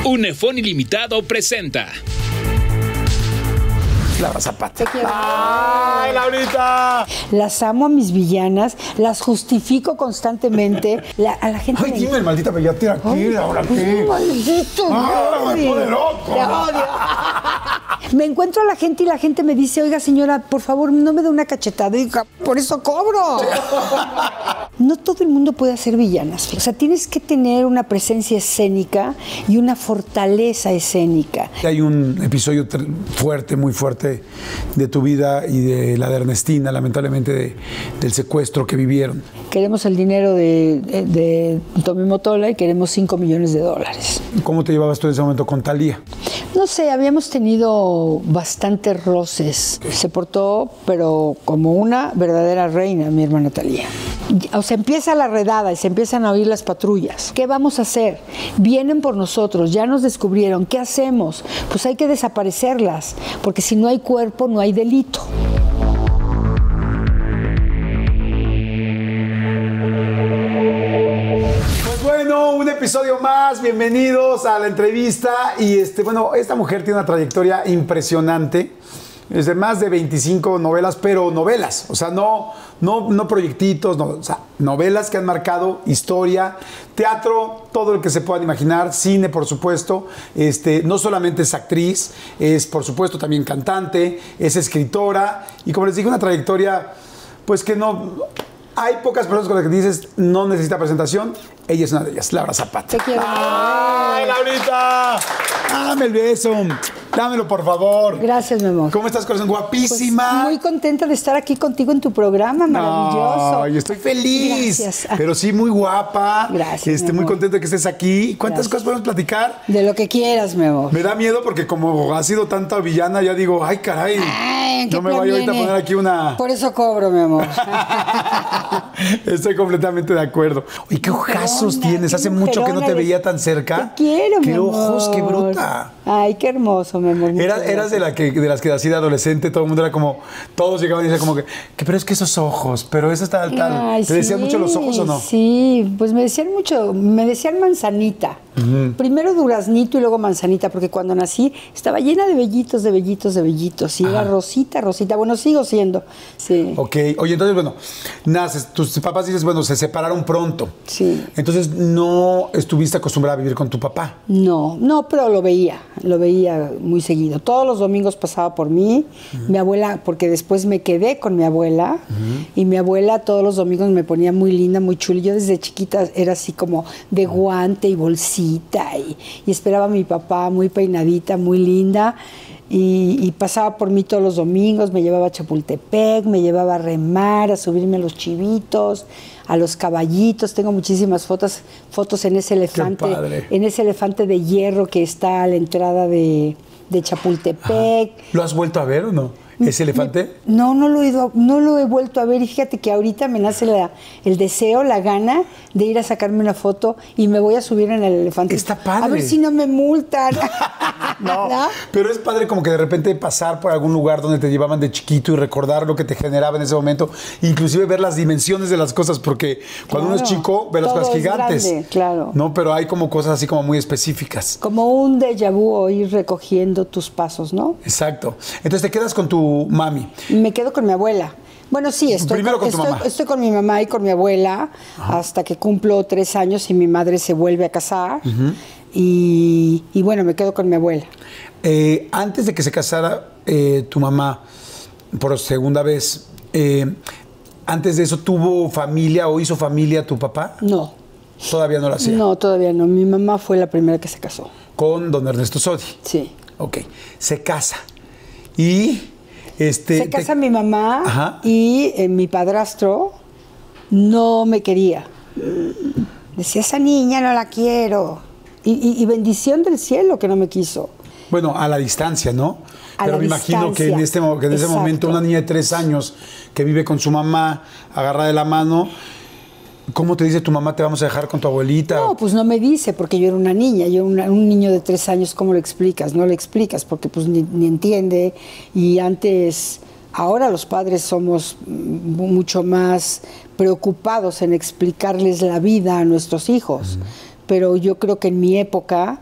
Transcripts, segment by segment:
Unefón Ilimitado presenta Laura Zapata. ¡Ay, Laurita! Las amo a mis villanas, las justifico constantemente. A la gente. Ay, dime, el maldita pediatra aquí, Laura, ¿qué? ¡Maldito! ¡Ah, me pone loco! Te odio. Me encuentro a la gente y la gente me dice, oiga, señora, por favor, no me dé una cachetada. Y digo, por eso cobro. No todo el mundo puede hacer villanas. O sea, tienes que tener una presencia escénica y una fortaleza escénica. Hay un episodio fuerte, muy fuerte de tu vida y de la de Ernestina, lamentablemente, del secuestro que vivieron. Queremos el dinero de Tommy Motola y queremos $5 millones. ¿Cómo te llevabas tú en ese momento con Thalía? No sé, habíamos tenido bastantes roces. Se portó, pero como una verdadera reina, mi hermana Thalía. O sea, empieza la redada y se empiezan a oír las patrullas. ¿Qué vamos a hacer? Vienen por nosotros, ya nos descubrieron. ¿Qué hacemos? Pues hay que desaparecerlas, porque si no hay cuerpo, no hay delito. Un episodio más, bienvenidos a la entrevista y bueno, esta mujer tiene una trayectoria impresionante, es de más de 25 novelas, pero novelas, o sea, no proyectitos, no, o sea, novelas que han marcado historia, teatro, todo lo que se puedan imaginar, cine, por supuesto, no solamente es actriz, es por supuesto también cantante, es escritora y como les dije, una trayectoria, pues que no... Hay pocas personas con las que dices, no necesita presentación. Ella es una de ellas, Laura Zapata. Te quiero. ¡Ay, Laurita! Dame el beso. Dámelo, por favor. Gracias, mi amor. ¿Cómo estás, corazón? Guapísima. Pues muy contenta de estar aquí contigo en tu programa, maravilloso. Ay, estoy feliz. Gracias. Pero sí, muy guapa. Gracias, muy contenta de que estés aquí. ¿Cuántas cosas podemos platicar? De lo que quieras, mi amor. Me da miedo porque como ha sido tanta villana, ya digo, ay, caray. No me vaya ahorita a poner aquí una... Por eso cobro, mi amor. Estoy completamente de acuerdo. Oye, qué ojazos tienes. Hace mucho que no te veía tan cerca. Te quiero, mi amor. Qué ojos, qué bruta. Ay, qué hermoso, mi amor. Eras de las que así de adolescente, todo el mundo era como, todos llegaban y decían como que pero es que esos ojos, pero eso está tal. Ay, ¿Te decían mucho los ojos o no? Sí, pues me decían manzanita. Primero duraznito y luego manzanita, porque cuando nací estaba llena de vellitos, de vellitos, de vellitos. Y era rosita. Bueno, sigo siendo. Sí. Ok. Oye, entonces, bueno, naces, tus papás dices, bueno, se separaron pronto. Sí. Entonces, ¿no estuviste acostumbrada a vivir con tu papá? No, pero lo veía muy seguido. Todos los domingos pasaba por mí. Mi abuela, porque después me quedé con mi abuela, y mi abuela todos los domingos me ponía muy linda, muy chula. Yo desde chiquita era así como de guante y bolsita, y esperaba a mi papá muy peinadita, muy linda. Y pasaba por mí todos los domingos, me llevaba a Chapultepec, me llevaba a remar, a subirme a los chivitos, a los caballitos. Tengo muchísimas fotos en ese elefante de hierro que está a la entrada de Chapultepec. Ajá. ¿Lo has vuelto a ver o no? ¿Ese elefante? No lo he vuelto a ver. Y fíjate que ahorita me nace el deseo, la gana de ir a sacarme una foto y me voy a subir en el elefante. Está padre. A ver si no me multan. ¿No? Pero es padre como que de repente pasar por algún lugar donde te llevaban de chiquito y recordar lo que te generaba en ese momento, inclusive ver las dimensiones de las cosas, porque cuando uno es chico ve las cosas gigantes. Grande, claro. No, pero hay como cosas así como muy específicas. Como un déjà vu o ir recogiendo tus pasos, ¿no? Exacto. Entonces te quedas con tu mami. Me quedo con mi abuela. Bueno, sí, estoy con mi mamá y con mi abuela. Ajá. Hasta que cumplo 3 años y mi madre se vuelve a casar. Y bueno, me quedo con mi abuela. Antes de que se casara tu mamá por segunda vez, antes de eso, ¿tuvo familia o hizo familia tu papá? No. ¿Todavía no lo hacía? No, todavía no. Mi mamá fue la primera que se casó. ¿Con don Ernesto Sodi? Sí. Ok. Se casa. Y... se casa mi mamá. Ajá. Y mi padrastro no me quería. Decía, esa niña no la quiero. Y bendición del cielo que no me quiso. Bueno, a la distancia, ¿no? Pero me imagino que en ese momento una niña de 3 años que vive con su mamá agarrada de la mano, ¿cómo te dice tu mamá te vamos a dejar con tu abuelita? No, pues no me dice, porque yo era una niña. Un niño de 3 años, ¿cómo le explicas? No le explicas, porque pues ni entiende. Y antes, ahora los padres somos mucho más preocupados en explicarles la vida a nuestros hijos. Pero yo creo que en mi época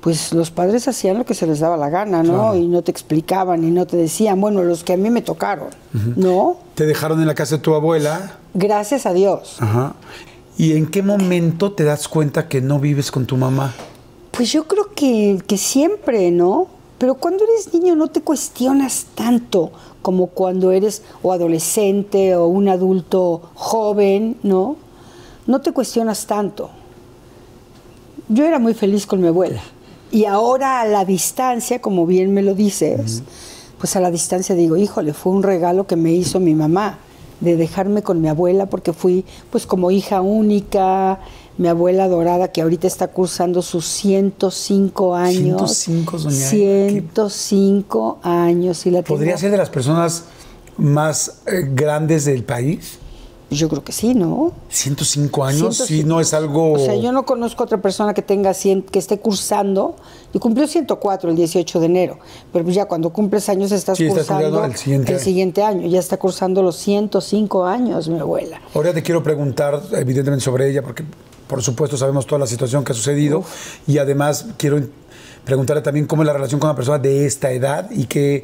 pues los padres hacían lo que se les daba la gana, ¿no? Claro. Y no te explicaban y no te decían, bueno, los que a mí me tocaron, ¿no? Te dejaron en la casa de tu abuela. Gracias a Dios. Ajá. ¿Y en qué momento te das cuenta que no vives con tu mamá? Pues yo creo que siempre, ¿no? Pero cuando eres niño no te cuestionas tanto como cuando eres o adolescente o un adulto joven, ¿no? No te cuestionas tanto. Yo era muy feliz con mi abuela. Y ahora a la distancia, como bien me lo dices, pues a la distancia digo, híjole, fue un regalo que me hizo mi mamá, de dejarme con mi abuela, porque fui pues como hija única, mi abuela adorada, que ahorita está cursando sus 105 años. 105, doña. 105 años. Y la ¿Podría ser de las personas más grandes del país? Yo creo que sí, ¿no? 105 años, 105. sí, no es algo... O sea, yo no conozco otra persona que tenga 100, que esté cursando, y cumplió 104 el 18 de enero, pero pues ya cuando cumples años estás cursando el siguiente año, ya está cursando los 105 años mi abuela. Ahora te quiero preguntar, evidentemente, sobre ella, porque por supuesto sabemos toda la situación que ha sucedido, y además quiero preguntarle también cómo es la relación con una persona de esta edad y qué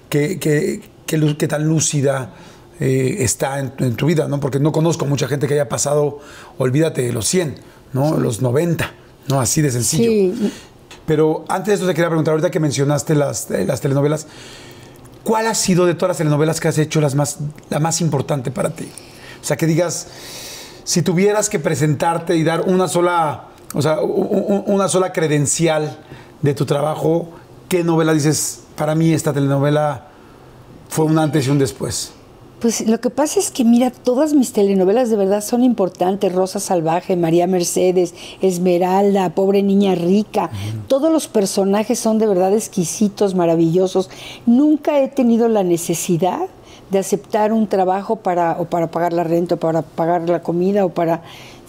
tan lúcida está en tu vida, ¿no? Porque no conozco mucha gente que haya pasado, olvídate, de los 100, ¿no? Sí. Los 90, ¿no? Así de sencillo. Sí. Pero antes de eso te quería preguntar, ahorita que mencionaste las telenovelas, ¿cuál ha sido de todas las telenovelas que has hecho la más importante para ti? O sea, que digas, si tuvieras que presentarte y dar una sola credencial de tu trabajo, ¿qué novela dices, para mí esta telenovela fue un antes y un después? Pues lo que pasa es que, mira, todas mis telenovelas de verdad son importantes. Rosa Salvaje, María Mercedes, Esmeralda, Pobre Niña Rica. Todos los personajes son de verdad exquisitos, maravillosos. Nunca he tenido la necesidad de aceptar un trabajo para pagar la renta, o para pagar la comida, o para...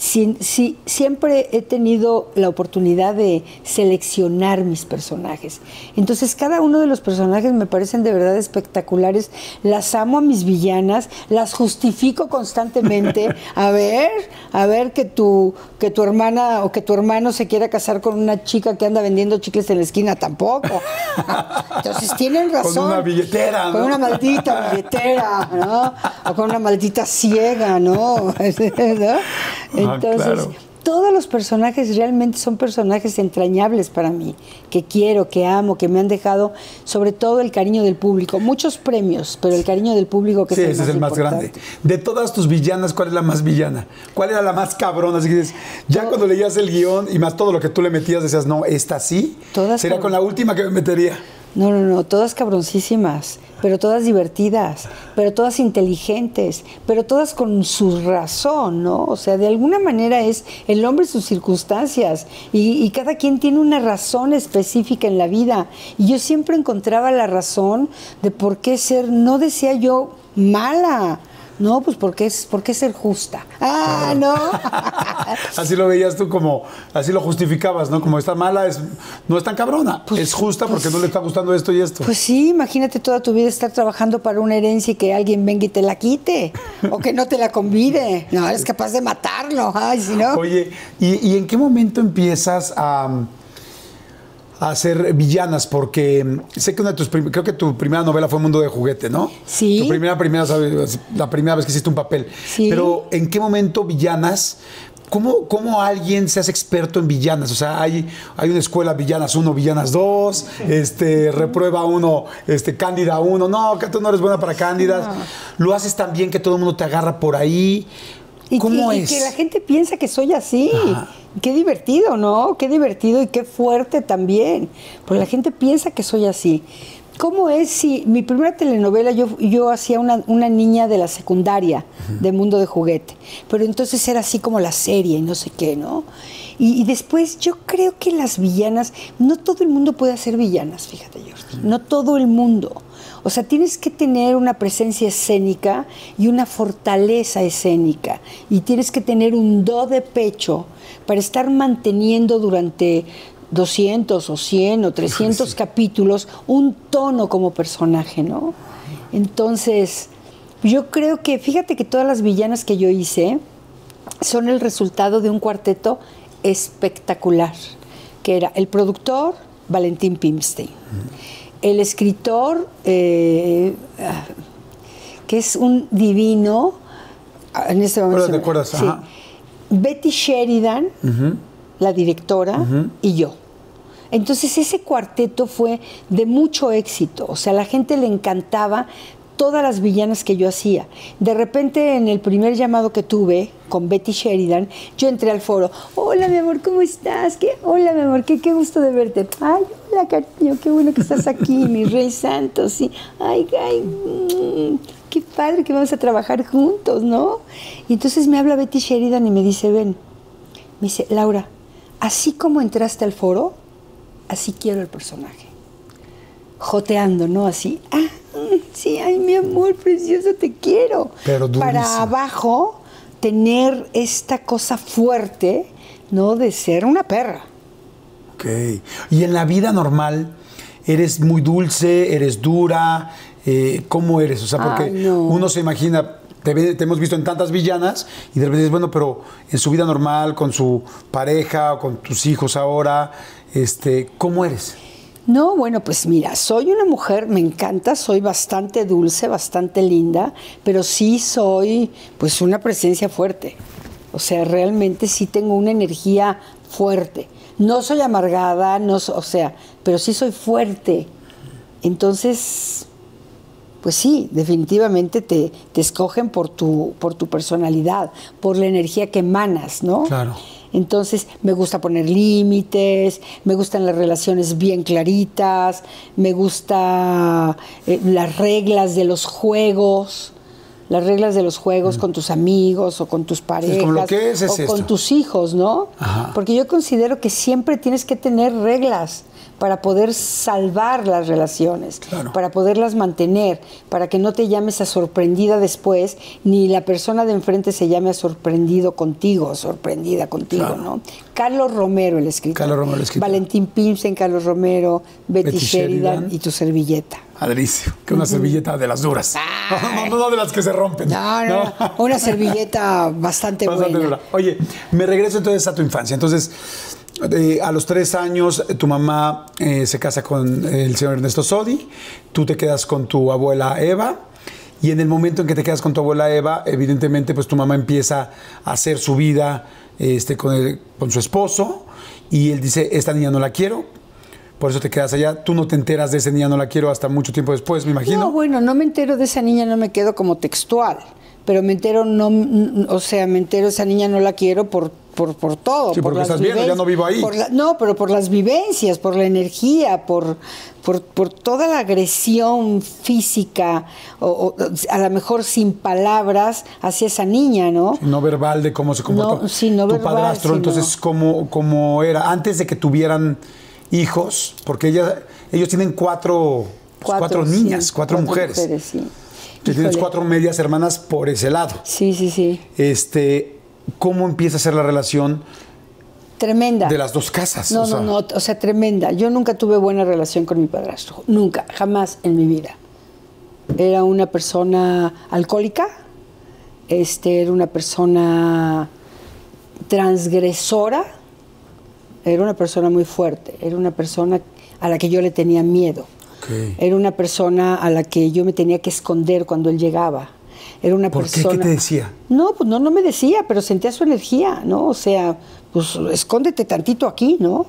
siempre he tenido la oportunidad de seleccionar mis personajes. Entonces, cada uno de los personajes me parecen de verdad espectaculares. Las amo a mis villanas, las justifico constantemente. A ver que tu hermana o que tu hermano se quiera casar con una chica que anda vendiendo chicles en la esquina, tampoco. Entonces, tienen razón. Con una billetera, ¿no? Con una maldita billetera, ¿no? O con una maldita ciega, ¿no? ¿No? Entonces, claro. Todos los personajes realmente son personajes entrañables para mí, que quiero, que amo, que me han dejado, sobre todo el cariño del público. Muchos premios, pero el cariño del público que sí, es ese es el más grande. De todas tus villanas, ¿cuál es la más villana? ¿Cuál era la más cabrona? Así que dices, ya cuando leías el guión y más todo lo que tú le metías, decías, no, esta sí, sería con la última que me metería. No, todas cabroncísimas, pero todas divertidas, pero todas inteligentes, pero todas con su razón, ¿no? O sea, de alguna manera es el hombre y sus circunstancias, y cada quien tiene una razón específica en la vida, y yo siempre encontraba la razón de por qué ser, no decía yo mala, no, pues ¿por qué ser justa? ¡Ah, no! Así lo veías tú, como, así lo justificabas, ¿no? Como está mala, no es tan cabrona, pues, es justa porque no le está gustando esto y esto. Pues sí, imagínate toda tu vida estar trabajando para una herencia y que alguien venga y te la quite, o que no te la convide. No, eres capaz de matarlo, ay, si no. Oye, ¿y en qué momento empiezas a ser villanas? Porque sé que creo que tu primera novela fue Mundo de Juguete, ¿no? Sí. Tu la primera vez que hiciste un papel. Sí. Pero ¿en qué momento villanas? ¿Cómo alguien se hace experto en villanas? O sea, hay una escuela Villanas 1, Villanas 2, reprueba 1, Cándida 1. No, que tú no eres buena para Cándidas. No. Lo haces tan bien que todo el mundo te agarra por ahí. ¿Cómo es? Y que la gente piensa que soy así. Ajá. Qué divertido, ¿no? Qué divertido y qué fuerte también. Porque la gente piensa que soy así. ¿Cómo es si mi primera telenovela yo hacía una niña de la secundaria, de Mundo de Juguete? Pero entonces era así como la serie y no sé qué, ¿no? Y después yo creo que las villanas, no todo el mundo puede hacer villanas, fíjate, Jordi. No todo el mundo. O sea, tienes que tener una presencia escénica y una fortaleza escénica. Y tienes que tener un do de pecho para estar manteniendo durante 200 o 100 o 300 capítulos un tono como personaje, ¿no? Entonces, yo creo que, fíjate que todas las villanas que yo hice son el resultado de un cuarteto espectacular, que era el productor Valentín Pimstein, el escritor, que es un divino, en este momento... ¿Te acuerdas? Sí, Betty Sheridan, la directora, y yo. Entonces ese cuarteto fue de mucho éxito, o sea, a la gente le encantaba todas las villanas que yo hacía. De repente, en el primer llamado que tuve con Betty Sheridan, yo entré al foro. Hola, mi amor, ¿cómo estás? Hola, mi amor, qué gusto de verte. Ay, hola, cariño, qué bueno que estás aquí, mi rey santo, sí. Ay, qué padre que vamos a trabajar juntos, ¿no? Y entonces me habla Betty Sheridan y me dice, ven, me dice, Laura, así como entraste al foro, así quiero el personaje. Joteando, ¿no? Así, sí, ay, mi amor precioso, te quiero. Pero durísimo. Para abajo, tener esta cosa fuerte, ¿no? De ser una perra. Ok. Y en la vida normal, ¿eres muy dulce? ¿Eres dura? ¿Cómo eres? O sea, porque uno se imagina... Te hemos visto en tantas villanas y de repente dices, bueno, pero en su vida normal, con su pareja, o con tus hijos ahora, ¿cómo eres? No, bueno, pues mira, soy una mujer, me encanta, soy bastante dulce, bastante linda, pero sí soy pues una presencia fuerte. O sea, realmente sí tengo una energía fuerte. No soy amargada, pero sí soy fuerte. Entonces, pues sí, definitivamente te escogen por tu personalidad, por la energía que emanas, ¿no? Claro. Entonces, me gusta poner límites, me gustan las relaciones bien claritas, me gusta las reglas de los juegos, con tus amigos o con tus parejas, sí, como lo que es o con tus hijos, ¿no? Ajá. Porque yo considero que siempre tienes que tener reglas para poder salvar las relaciones, claro, para poderlas mantener, para que no te llames a sorprendida después, ni la persona de enfrente se llame a sorprendida contigo, claro, ¿no? Carlos Romero, el escritor. Valentín Pimstein, Carlos Romero, Betty Sheridan y tu servilleta. Adricio, que una servilleta de las duras. No de las que se rompen. No, una servilleta bastante buena. Dura. Oye, me regreso entonces a tu infancia. Entonces, a los 3 años, tu mamá se casa con el señor Ernesto Sodi, tú te quedas con tu abuela Eva, y en el momento en que te quedas con tu abuela Eva, evidentemente, pues tu mamá empieza a hacer su vida con su esposo, y él dice, esta niña no la quiero, por eso te quedas allá. Tú no te enteras de esa niña no la quiero hasta mucho tiempo después, me imagino. No, bueno, no me entero de esa niña, no me quedo como textual, pero me entero, esa niña no la quiero por todo. Sí, porque estás viendo, ya no vivo ahí. Pero por las vivencias, por la energía, por toda la agresión física, o a lo mejor sin palabras, hacia esa niña, ¿no? Sí, no verbal de cómo se comportó no tu verbal, padrastro. Entonces, ¿cómo era? Antes de que tuvieran hijos, porque ellos tienen cuatro niñas, sí, cuatro mujeres. Sí. Tienes 4 medias hermanas por ese lado. Sí. ¿Cómo empieza a ser la relación? Tremenda. De las dos casas. No, o sea, tremenda. Yo nunca tuve buena relación con mi padrastro. Nunca, jamás en mi vida. Era una persona alcohólica, era una persona transgresora, era una persona muy fuerte, era una persona a la que yo le tenía miedo. Okay. Era una persona a la que yo me tenía que esconder cuando él llegaba. Era una persona... ¿Por qué? ¿Qué te decía? No, pues no me decía, pero sentía su energía, ¿no? O sea, pues escóndete tantito aquí, ¿no?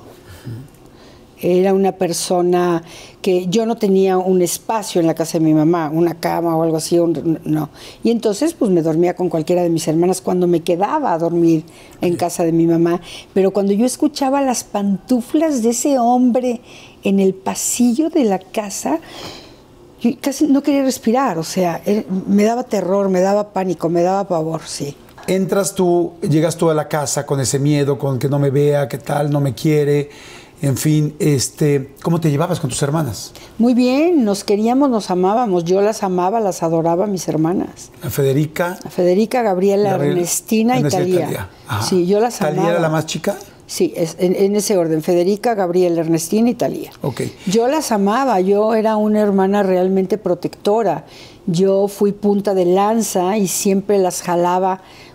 Era una persona que yo no tenía un espacio en la casa de mi mamá, una cama o algo así, no. Y entonces, pues me dormía con cualquiera de mis hermanas cuando me quedaba a dormir en casa de mi mamá. Pero cuando yo escuchaba las pantuflas de ese hombre en el pasillo de la casa, yo casi no quería respirar, o sea, me daba terror, me daba pánico, me daba pavor, sí. Llegas tú a la casa con ese miedo, con que no me vea, qué tal, no me quiere... En fin, ¿cómo te llevabas con tus hermanas? Muy bien, nos queríamos, nos amábamos. Yo las amaba, las adoraba a mis hermanas. ¿A Federica? A Federica, Gabriela, Ernestina y Talía. Sí, yo las amaba. ¿Talía era la más chica? Sí, en ese orden. Federica, Gabriela, Ernestina y Talía. Okay. Yo las amaba, yo era una hermana realmente protectora. Yo fui punta de lanza y siempre las jalaba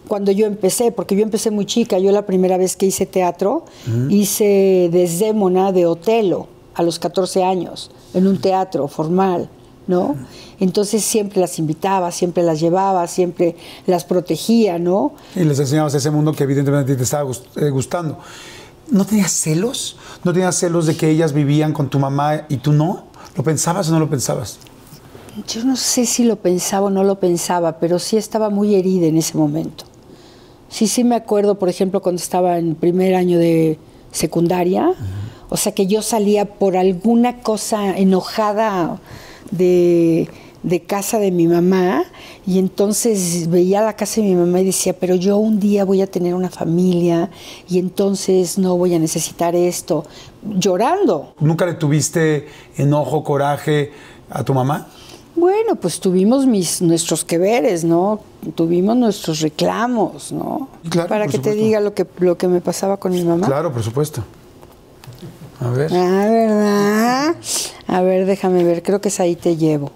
cuando yo empecé, porque yo empecé muy chica. Yo la primera vez que hice teatro, hice Desdémona de Otelo a los 14 años, en un teatro formal, ¿no? Entonces siempre las invitaba, siempre las llevaba, siempre las protegía, ¿no? Y les enseñabas ese mundo que evidentemente te estaba gustando. ¿No tenías celos? ¿No tenías celos de que ellas vivían con tu mamá y tú no? ¿Lo pensabas o no lo pensabas? Yo no sé si lo pensaba o no lo pensaba, pero sí estaba muy herida en ese momento. Sí me acuerdo, por ejemplo, cuando estaba en primer año de secundaria, o sea que yo salía por alguna cosa enojada de casa de mi mamá, y entonces veía la casa de mi mamá y decía, pero yo un día voy a tener una familia y entonces no voy a necesitar esto, llorando. ¿Nunca le tuviste enojo, coraje a tu mamá? Bueno, pues tuvimos nuestros que veres, ¿no? Tuvimos nuestros reclamos, ¿no? Claro, para que te diga lo que me pasaba con mi mamá. Claro, por supuesto. A ver. Ah, ¿verdad? A ver, déjame ver, creo que es ahí te llevo.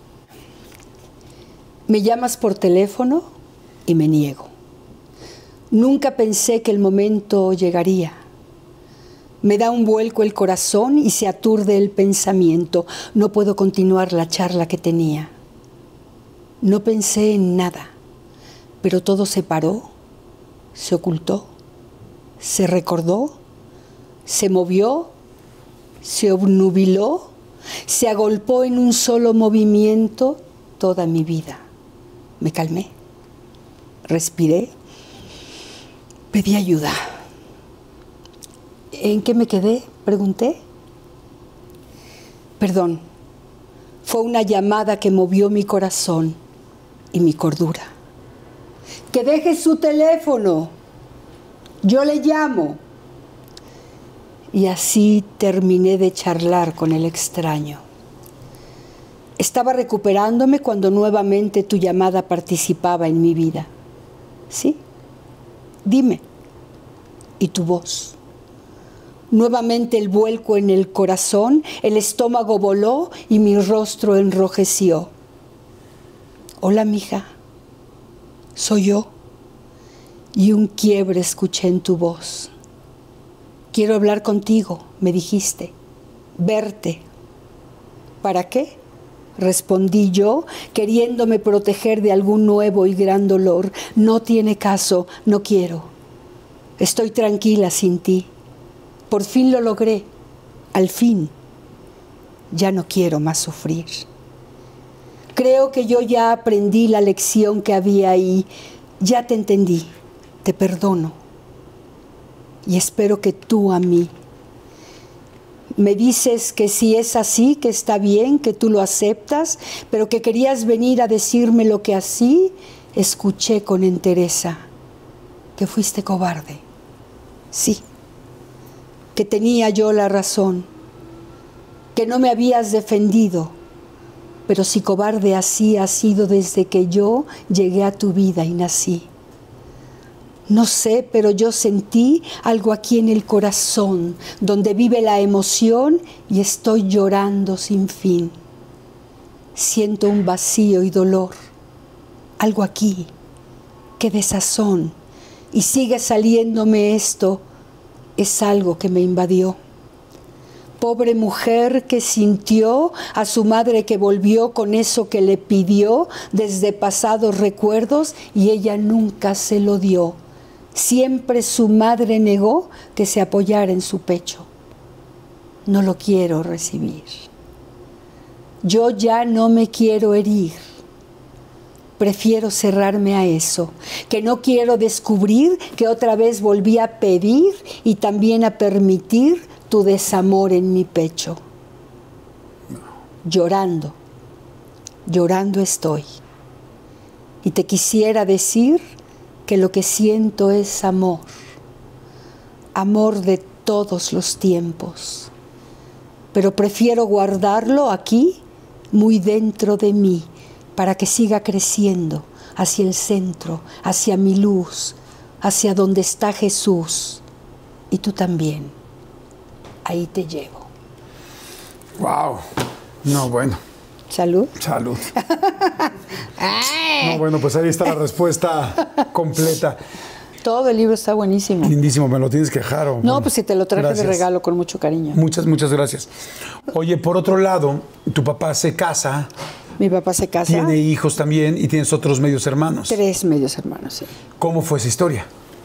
Me llamas por teléfono y me niego. Nunca pensé que el momento llegaría. Me da un vuelco el corazón y se aturde el pensamiento. No puedo continuar la charla que tenía. No pensé en nada, pero todo se paró, se ocultó, se recordó, se movió, se obnubiló, se agolpó en un solo movimiento toda mi vida. Me calmé, respiré, pedí ayuda. ¿En qué me quedé? Pregunté. Perdón, fue una llamada que movió mi corazón y mi cordura. Que deje su teléfono, yo le llamo. Y así terminé de charlar con el extraño. Estaba recuperándome cuando nuevamente tu llamada participaba en mi vida. ¿Sí? Dime. Y tu voz. Nuevamente el vuelco en el corazón, el estómago voló y mi rostro enrojeció. Hola, mija. Soy yo. Y un quiebre escuché en tu voz. Quiero hablar contigo, me dijiste. Verte. ¿Para qué? Respondí yo, queriéndome proteger de algún nuevo y gran dolor. No tiene caso, no quiero. Estoy tranquila sin ti. Por fin lo logré, al fin. Ya no quiero más sufrir. Creo que yo ya aprendí la lección que había ahí. Ya te entendí, te perdono. Y espero que tú a mí. Me dices que si es así, que está bien, que tú lo aceptas, pero que querías venir a decirme lo que así escuché con entereza. Que fuiste cobarde. Sí. Que tenía yo la razón, que no me habías defendido, pero si cobarde así ha sido desde que yo llegué a tu vida y nací. No sé, pero yo sentí algo aquí en el corazón, donde vive la emoción y estoy llorando sin fin. Siento un vacío y dolor, algo aquí, qué desazón, y sigue saliéndome esto. Es algo que me invadió. Pobre mujer que sintió a su madre que volvió con eso que le pidió desde pasados recuerdos y ella nunca se lo dio. Siempre su madre negó que se apoyara en su pecho. No lo quiero recibir. Yo ya no me quiero herir. Prefiero cerrarme a eso, que no quiero descubrir que otra vez volví a pedir y también a permitir tu desamor en mi pecho. Llorando, llorando estoy. Y te quisiera decir que lo que siento es amor, amor de todos los tiempos. Pero prefiero guardarlo aquí, muy dentro de mí, para que siga creciendo hacia el centro, hacia mi luz, hacia donde está Jesús. Y tú también. Ahí te llevo. ¡Wow! No, bueno. Salud. Salud. ¡Ay! No, bueno, pues ahí está la respuesta completa. Todo el libro está buenísimo. Lindísimo, me lo tienes que dejar. ¿O? No, Bueno, pues si te lo traje gracias. de regalo con mucho cariño. Muchas, muchas gracias. Oye, por otro lado, tu papá se casa, Mi papá se casa. tiene hijos también y tienes otros medios hermanos. 3 medios hermanos, sí. ¿Cómo fue esa historia?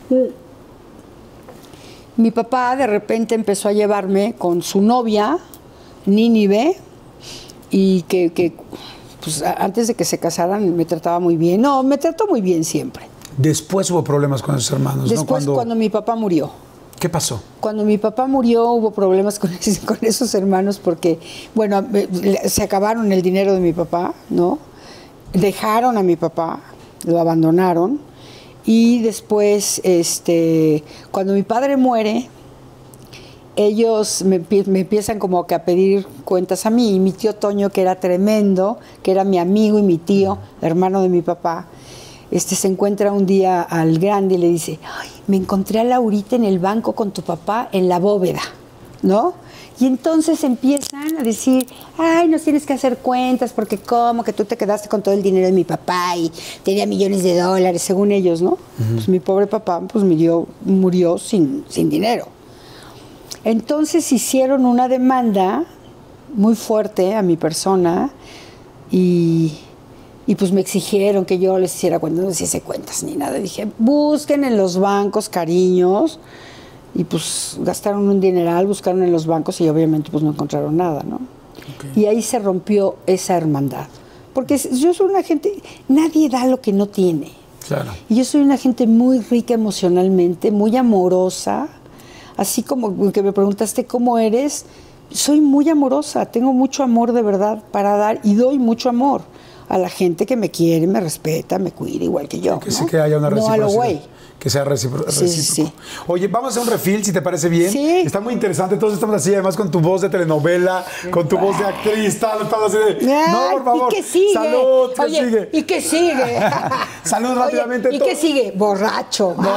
Mi papá de repente empezó a llevarme con su novia, Nínive, y que pues, antes de que se casaran me trataba muy bien. No, me trató muy bien siempre. Después hubo problemas con esos hermanos, Después, ¿no? cuando mi papá murió. ¿Qué pasó? Cuando mi papá murió hubo problemas con esos hermanos porque, bueno, se acabaron el dinero de mi papá, ¿no? Dejaron a mi papá, lo abandonaron. Y después, cuando mi padre muere, ellos me empiezan como que a pedir cuentas a mí. Y mi tío Toño, que era tremendo, que era mi amigo y mi tío, hermano de mi papá, se encuentra un día al grande y le dice, ay, me encontré a Laurita en el banco con tu papá en la bóveda, ¿no? Y entonces empiezan a decir, ay, nos tienes que hacer cuentas porque cómo que tú te quedaste con todo el dinero de mi papá y tenía millones de dólares, según ellos, ¿no? Pues mi pobre papá pues murió sin dinero. Entonces hicieron una demanda muy fuerte a mi persona y pues me exigieron que yo les hiciera cuentas, no les hice cuentas ni nada. Dije, busquen en los bancos, cariños. Y pues gastaron un dineral, buscaron en los bancos y obviamente pues no encontraron nada, ¿no? Okay. Y ahí se rompió esa hermandad. Porque yo soy una gente, nadie da lo que no tiene. Claro. Y yo soy una gente muy rica emocionalmente, muy amorosa. Así como que me preguntaste cómo eres, soy muy amorosa, tengo mucho amor de verdad para dar y doy mucho amor a la gente que me quiere, me respeta, me cuida igual que yo. Que sí que haya una reciprocidad. No a lo güey. Que sea recíproco. Sí. Oye, vamos a hacer un refill, si te parece bien. Sí. Está muy interesante. Todos estamos así, además con tu voz de telenovela, con tu voz de actriz, tal. Estamos así de... No, por favor. ¿Y qué sigue? Salud, ¿qué Oye, sigue? ¿y qué sigue? Salud rápidamente. Oye, ¿y qué sigue? Borracho. No.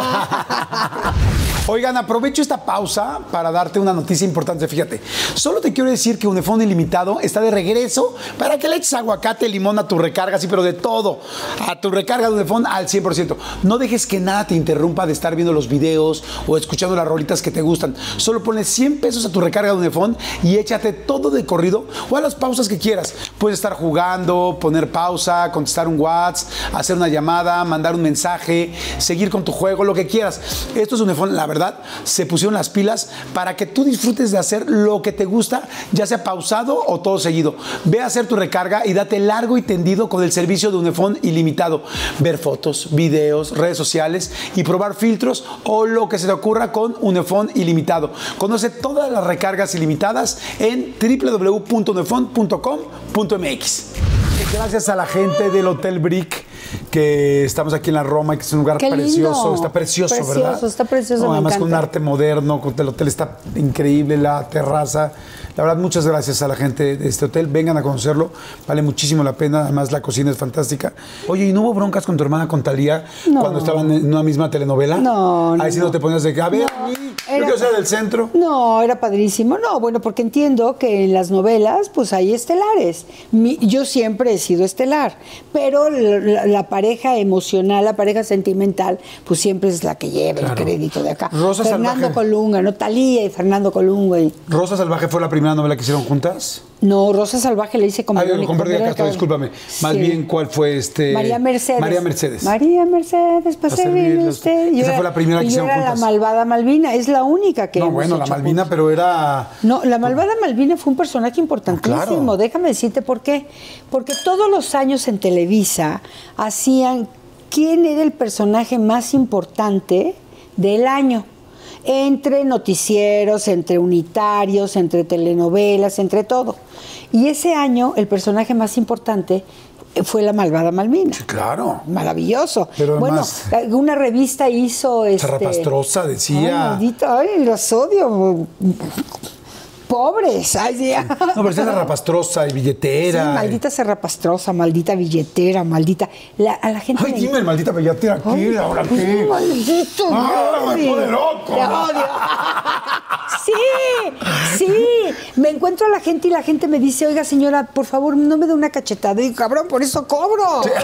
Oigan, aprovecho esta pausa para darte una noticia importante. Fíjate, solo te quiero decir que Unefón Ilimitado está de regreso para que le eches aguacate, limón a tu recarga, sí, pero de todo. A tu recarga de Unefón al 100%. No dejes que nada te interrumpa de estar viendo los videos o escuchando las rolitas que te gustan. Solo ponle 100 pesos a tu recarga de Unefón y échate todo de corrido o a las pausas que quieras. Puedes estar jugando, poner pausa, contestar un WhatsApp, hacer una llamada, mandar un mensaje, seguir con tu juego, lo que quieras. Esto es Unefón, la verdad, se pusieron las pilas para que tú disfrutes de hacer lo que te gusta, ya sea pausado o todo seguido. Ve a hacer tu recarga y date largo y tendido con el servicio de Unefón Ilimitado. Ver fotos, videos, redes sociales y probar filtros o lo que se te ocurra con Unefón Ilimitado. Conoce todas las recargas ilimitadas en www.unefon.com.mx. Gracias a la gente del Hotel Brick, que estamos aquí en la Roma, que es un lugar precioso. Lindo. Está precioso, ¿verdad? Está precioso, no, me además encanta. con un arte moderno, el hotel está increíble, la terraza. La verdad, muchas gracias a la gente de este hotel. Vengan a conocerlo, vale muchísimo la pena. Además, la cocina es fantástica. Oye, ¿y no hubo broncas con tu hermana, con Talía, cuando estaban en una misma telenovela? No. Ahí sí no te ponías de, a ver, yo quiero ser del centro. No, era padrísimo. No, bueno, porque entiendo que en las novelas, pues hay estelares. Yo siempre he sido estelar, pero la pareja emocional, la pareja sentimental, pues siempre es la que lleva el crédito de acá. Rosa Fernando Salvaje. Colunga, ¿no? Talía y Fernando Colunga. ¿Rosa Salvaje fue la primera novela que hicieron juntas? No, Rosa Salvaje le hice con Verónica. Con Verónica Castro, discúlpame. Más bien, ¿cuál fue María Mercedes. María Mercedes. María Mercedes, para servirle usted. Esa fue la primera que hicieron juntas. Yo era la malvada Malvina, es la única que No, bueno, la Malvina, juntos. Pero era... No, la malvada Malvina fue un personaje importantísimo. Claro. Déjame decirte por qué. Porque todos los años en Televisa hacían quién era el personaje más importante del año. Entre noticieros, entre unitarios, entre telenovelas, entre todo. Y ese año el personaje más importante fue la malvada Malvina. Sí, claro. Maravilloso. Pero además, bueno, una revista hizo... Zarrapastrosa decía... Ay, maldita, ay, los odio. Pobres. Ay, sí. No, pero es zarrapastrosa y billetera. Sí, maldita zarrapastrosa, maldita billetera, maldita... a la gente... Ay, dime, maldita billetera, ¿qué? ¿Ahora qué? Maldito. ¡Ah, me pone loco! Te odio. Sí. Me encuentro a la gente y la gente me dice, oiga, señora, por favor, no me dé una cachetada. Y digo, cabrón, por eso cobro. Sí.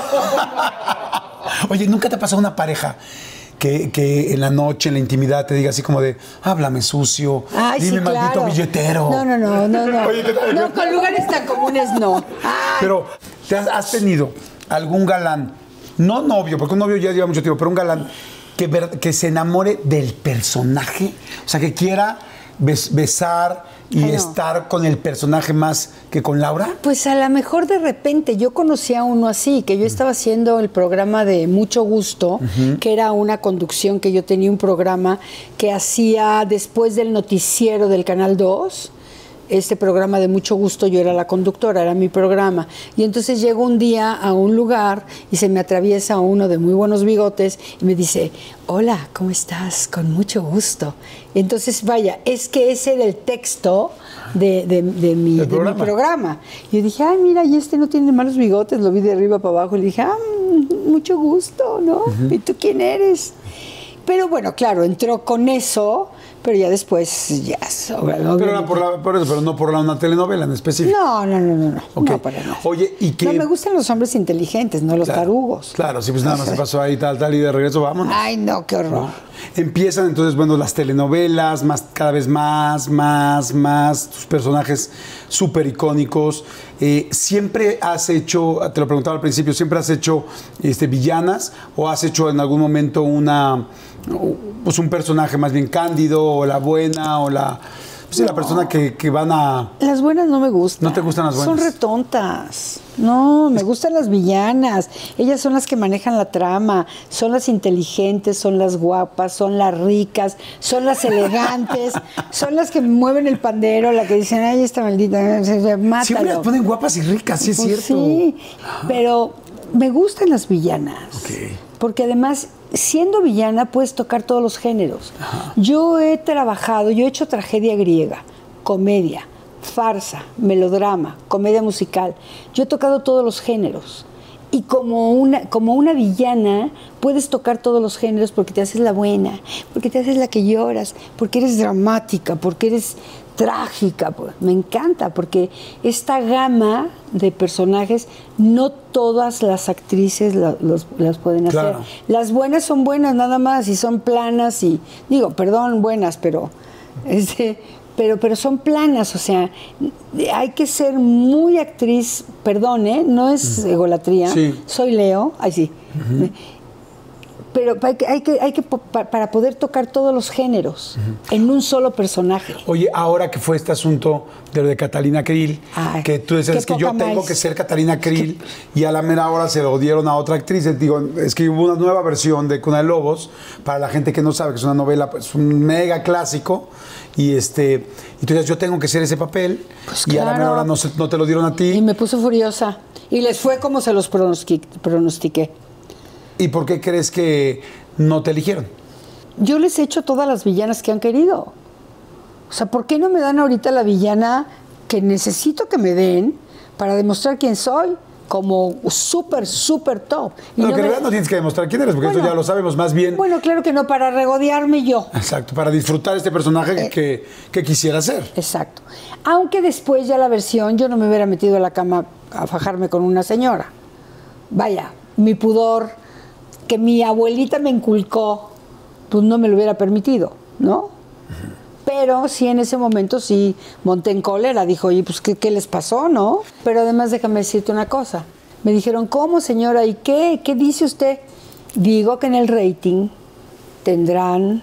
Oye, ¿nunca te ha pasado una pareja que en la noche, en la intimidad, te diga así como de, háblame sucio, Ay, dime sí, maldito claro. billetero? No. Oye, ¿qué tal? No, con lugares tan comunes no. Ay. Pero, ¿has tenido algún galán, no novio, porque un novio ya lleva mucho tiempo, pero un galán que se enamore del personaje? O sea, que quiera besar y estar con el personaje más que con Laura. Pues a lo mejor de repente yo conocí a uno así, que yo estaba haciendo el programa de Mucho Gusto, que era una conducción que yo tenía un programa que hacía después del noticiero del Canal 2. Este programa de Mucho Gusto, yo era la conductora, era mi programa. Y entonces llego un día a un lugar y se me atraviesa uno de muy buenos bigotes y me dice, hola, ¿cómo estás? Con mucho gusto. Y entonces, vaya, es que ese era el texto de mi programa. Y yo dije, ay, mira, y este no tiene malos bigotes, lo vi de arriba para abajo. Y le dije, mucho gusto, ¿no? ¿Y tú quién eres? Pero bueno, claro, entró con eso, pero ya después, ya... Pero no por una telenovela en específico. No. Okay. No, para nada. Oye, ¿y qué? No, me gustan los hombres inteligentes, no los tarugos. Claro, sí, pues nada más se pasó ahí, tal, y de regreso vámonos. Ay, no, qué horror. Empiezan entonces, bueno, las telenovelas, cada vez más, tus personajes súper icónicos. ¿Siempre has hecho, te lo preguntaba al principio, siempre has hecho villanas o has hecho en algún momento un personaje más bien cándido o la buena o la persona que van a... Las buenas no me gustan. ¿No te gustan las buenas? Son retontas. No, me gustan las villanas. Ellas son las que manejan la trama, son las inteligentes, son las guapas, son las ricas, son las elegantes, son las que mueven el pandero, la que dicen, ay, esta maldita, mátalo. Siempre las ponen guapas y ricas, sí es Pues cierto. Sí, pero me gustan las villanas. Okay. Porque además, siendo villana, puedes tocar todos los géneros. Ajá. Yo he hecho tragedia griega, comedia, farsa, melodrama, comedia musical. Yo he tocado todos los géneros. Y como una villana, puedes tocar todos los géneros porque te haces la buena, porque te haces la que lloras, porque eres dramática, porque eres trágica. Me encanta, porque esta gama de personajes, no todas las actrices las pueden hacer. Claro. Las buenas son buenas nada más, y son planas, y digo, perdón, buenas, pero son planas, o sea, hay que ser muy actriz, perdón, no es egolatría, sí. Soy Leo, ay sí, pero hay que para poder tocar todos los géneros en un solo personaje. Oye, ahora que fue este asunto de lo de Catalina Krill, que tú decías que yo tengo que ser Catalina Krill, y a la mera hora se lo dieron a otra actriz. Digo, es que hubo una nueva versión de Cuna de Lobos, para la gente que no sabe, que es una novela, pues un mega clásico, y entonces yo tengo que ser ese papel, pues y a la mera hora no te lo dieron a ti. Y me puso furiosa, y les fue como se los pronostiqué. ¿Y por qué crees que no te eligieron? Yo les he hecho todas las villanas que han querido. O sea, ¿por qué no me dan ahorita la villana que necesito que me den para demostrar quién soy? Como súper, súper top. No, que en realidad no tienes que demostrar quién eres, porque esto ya lo sabemos más bien. Bueno, claro que no, para regodearme yo. Exacto, para disfrutar este personaje que quisiera ser. Exacto. Aunque después ya la versión, yo no me hubiera metido a la cama a fajarme con una señora. Vaya, mi pudor, que mi abuelita me inculcó, pues no me lo hubiera permitido, ¿no? Pero sí, en ese momento sí monté en cólera. Dijo, oye, pues ¿qué les pasó, no? Pero además déjame decirte una cosa. Me dijeron, ¿cómo, señora? ¿Y qué? ¿Qué dice usted? Digo que en el rating tendrán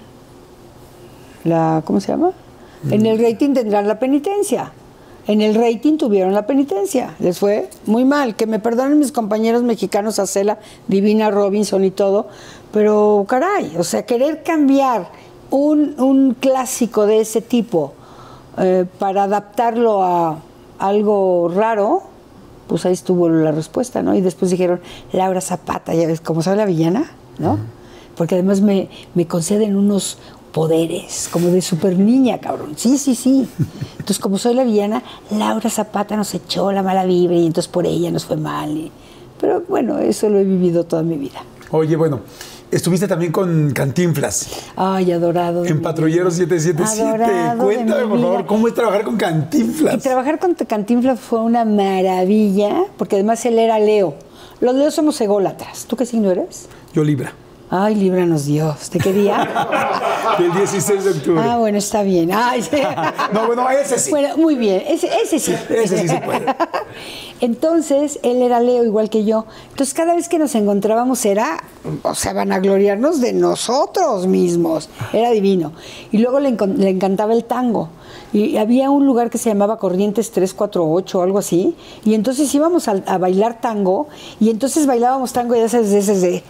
¿cómo se llama? En el rating tendrán la penitencia. En el rating tuvieron la penitencia. Les fue muy mal. Que me perdonen mis compañeros mexicanos, Acela, Divina, Robinson y todo. Pero, caray, o sea, querer cambiar un clásico de ese tipo para adaptarlo a algo raro, pues ahí estuvo la respuesta, ¿no? Y después dijeron, Laura Zapata, ya ves, como soy la villana, ¿no? Porque además me conceden unos poderes, como de super niña, cabrón. Sí. Entonces, como soy la villana, Laura Zapata nos echó la mala vibra y entonces por ella nos fue mal. Pero bueno, eso lo he vivido toda mi vida. Oye, bueno, estuviste también con Cantinflas. Ay, adorado. En Patrullero 777. Adorado Cuéntame, por favor, ¿cómo es trabajar con Cantinflas? Y trabajar con Cantinflas fue una maravilla, porque además él era Leo. Los Leos somos ególatras. ¿Tú qué signo eres? Yo Libra. Ay, líbranos Dios. ¿De qué día? Del 16 de octubre. Ah, bueno, está bien. Ay, sí. No, bueno, ese sí. Bueno, muy bien. Ese sí. Ese sí se puede. Entonces, él era Leo igual que yo. Entonces, cada vez que nos encontrábamos era, o sea, vanagloriarnos de nosotros mismos. Era divino. Y luego le encantaba el tango. Y había un lugar que se llamaba Corrientes 348 o algo así. Y entonces íbamos a bailar tango. Y entonces bailábamos tango y esas veces de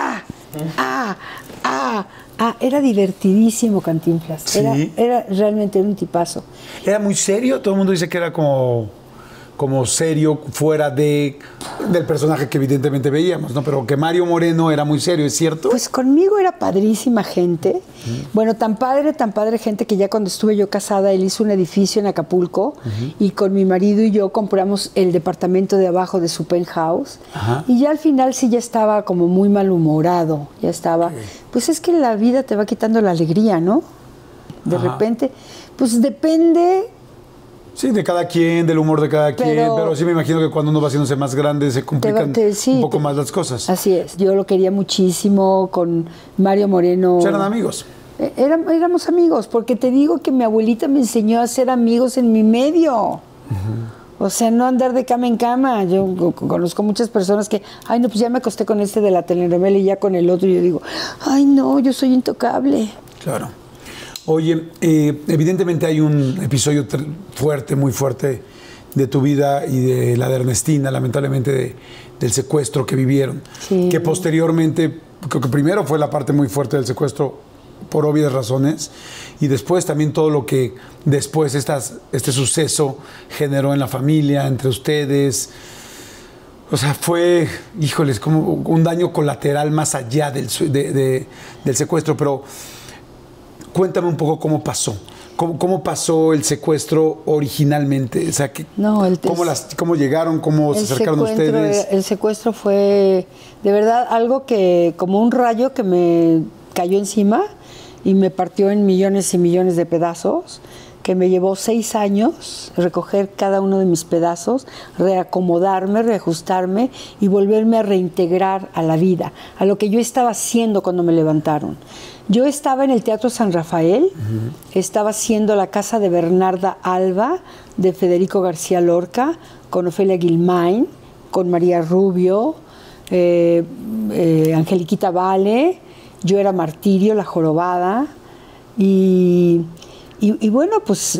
era divertidísimo Cantinflas. Sí. Era realmente un tipazo. Era muy serio. Todo el mundo dice que era como serio fuera del personaje que evidentemente veíamos, ¿no? Pero que Mario Moreno era muy serio, ¿es cierto? Pues conmigo era padrísima gente. Bueno, tan padre gente que ya cuando estuve yo casada, él hizo un edificio en Acapulco y con mi marido y yo compramos el departamento de abajo de su penthouse. Y ya al final sí ya estaba como muy malhumorado, ya estaba... Pues es que la vida te va quitando la alegría, ¿no? De repente, pues depende... Sí, de cada quien, del humor de cada quien, pero sí me imagino que cuando uno va haciéndose más grande se complican un poco más las cosas. Así es, yo lo quería muchísimo con Mario Moreno. ¿Eran amigos? Éramos amigos, porque te digo que mi abuelita me enseñó a ser amigos en mi medio. O sea, no andar de cama en cama. Yo conozco muchas personas que, ay, no, pues ya me acosté con este de la telenovela y ya con el otro. Y yo digo, ay, no, yo soy intocable. Claro. Oye, evidentemente hay un episodio muy fuerte de tu vida y de la de Ernestina, lamentablemente del secuestro que vivieron. Sí. Que posteriormente, creo que primero fue la parte muy fuerte del secuestro por obvias razones y después también todo lo que después este suceso generó en la familia, entre ustedes. O sea, fue, híjoles, como un daño colateral más allá del secuestro, pero... Cuéntame un poco cómo pasó. ¿Cómo pasó el secuestro originalmente? O sea, ¿cómo llegaron? ¿Cómo se acercaron a ustedes? El secuestro fue, de verdad, algo que, como un rayo que me cayó encima y me partió en millones y millones de pedazos, que me llevó 6 años recoger cada uno de mis pedazos, reacomodarme, reajustarme y volverme a reintegrar a la vida, a lo que yo estaba haciendo cuando me levantaron. Yo estaba en el Teatro San Rafael, estaba haciendo La Casa de Bernarda Alba, de Federico García Lorca, con Ofelia Guilmain, con María Rubio, Angeliquita Vale, yo era Martirio, la jorobada, y bueno, pues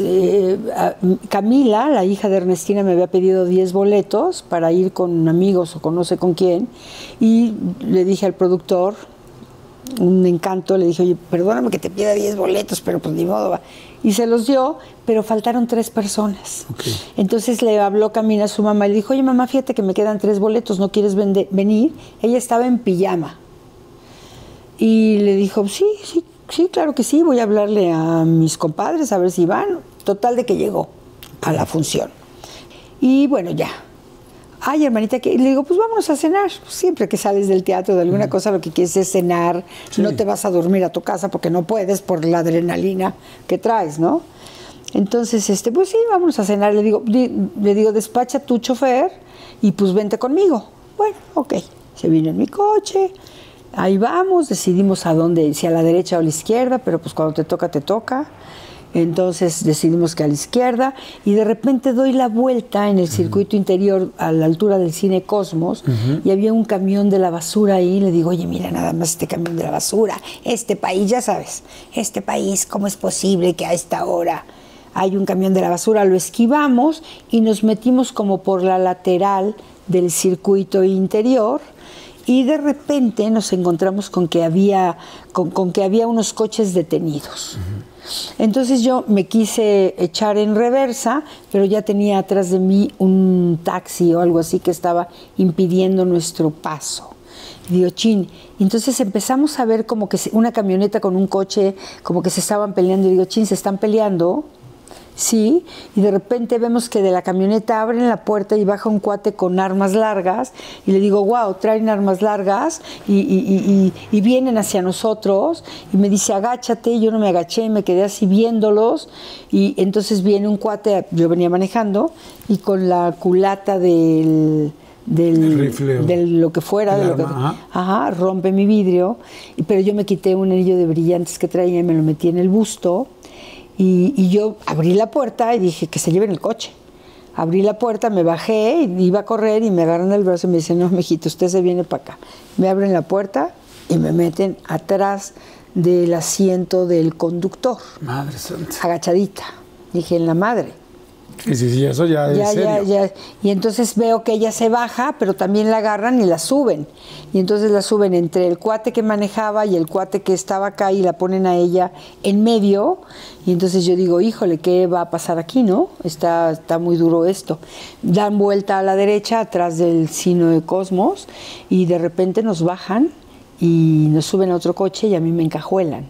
Camila, la hija de Ernestina, me había pedido 10 boletos para ir con amigos o con no sé con quién, y le dije al productor, un encanto, le dije, oye, perdóname que te pida 10 boletos, pero pues ni modo va. Y se los dio, pero faltaron 3 personas. Okay. Entonces le habló Camila a su mamá y le dijo, oye mamá, fíjate que me quedan 3 boletos, ¿no quieres venir? Ella estaba en pijama. Y le dijo, sí, claro que sí, voy a hablarle a mis compadres a ver si van. Total de que llegó a la función. Y bueno, ya. Ay, hermanita, le digo, pues vámonos a cenar. Siempre que sales del teatro de alguna cosa, lo que quieres es cenar. Sí. No te vas a dormir a tu casa porque no puedes por la adrenalina que traes, ¿no? Entonces, pues sí, vámonos a cenar. Le digo, despacha tu chofer y pues vente conmigo. Bueno, ok. Se vino en mi coche. Ahí vamos, decidimos a dónde, si a la derecha o a la izquierda, pero pues cuando te toca, te toca. Entonces decidimos que a la izquierda y de repente doy la vuelta en el circuito interior a la altura del Cine Cosmos y había un camión de la basura ahí. Le digo, oye, mira nada más este camión de la basura, este país, ya sabes, este país, ¿cómo es posible que a esta hora hay un camión de la basura? Lo esquivamos y nos metimos como por la lateral del circuito interior. Y de repente nos encontramos con que había unos coches detenidos. Entonces yo me quise echar en reversa, pero ya tenía atrás de mí un taxi o algo así que estaba impidiendo nuestro paso. Y digo, chin. Entonces empezamos a ver como que una camioneta con un coche, como que se estaban peleando. Y digo, chin, se están peleando. Sí, y de repente vemos que de la camioneta abren la puerta y baja un cuate con armas largas y le digo, wow, traen armas largas y vienen hacia nosotros y me dice, agáchate, y yo no me agaché, me quedé así viéndolos y entonces viene un cuate, yo venía manejando y con la culata del rifle, de lo que fuera, de lo que, rompe mi vidrio, pero yo me quité un anillo de brillantes que traía y me lo metí en el busto. Y yo abrí la puerta y dije que se lleven el coche. Abrí la puerta, me bajé, iba a correr y me agarran el brazo y me dicen, no, mijito, usted se viene para acá. Me abren la puerta y me meten atrás del asiento del conductor. Madre santa. Agachadita. Dije, en la madre. Sí, eso ya es serio. Ya. Y entonces veo que ella se baja, pero también la agarran y la suben. Y entonces la suben entre el cuate que manejaba y el cuate que estaba acá y la ponen a ella en medio. Y entonces yo digo, híjole, ¿qué va a pasar aquí, no? Está muy duro esto. Dan vuelta a la derecha, atrás del Sino de Cosmos, y de repente nos bajan y nos suben a otro coche y a mí me encajuelan.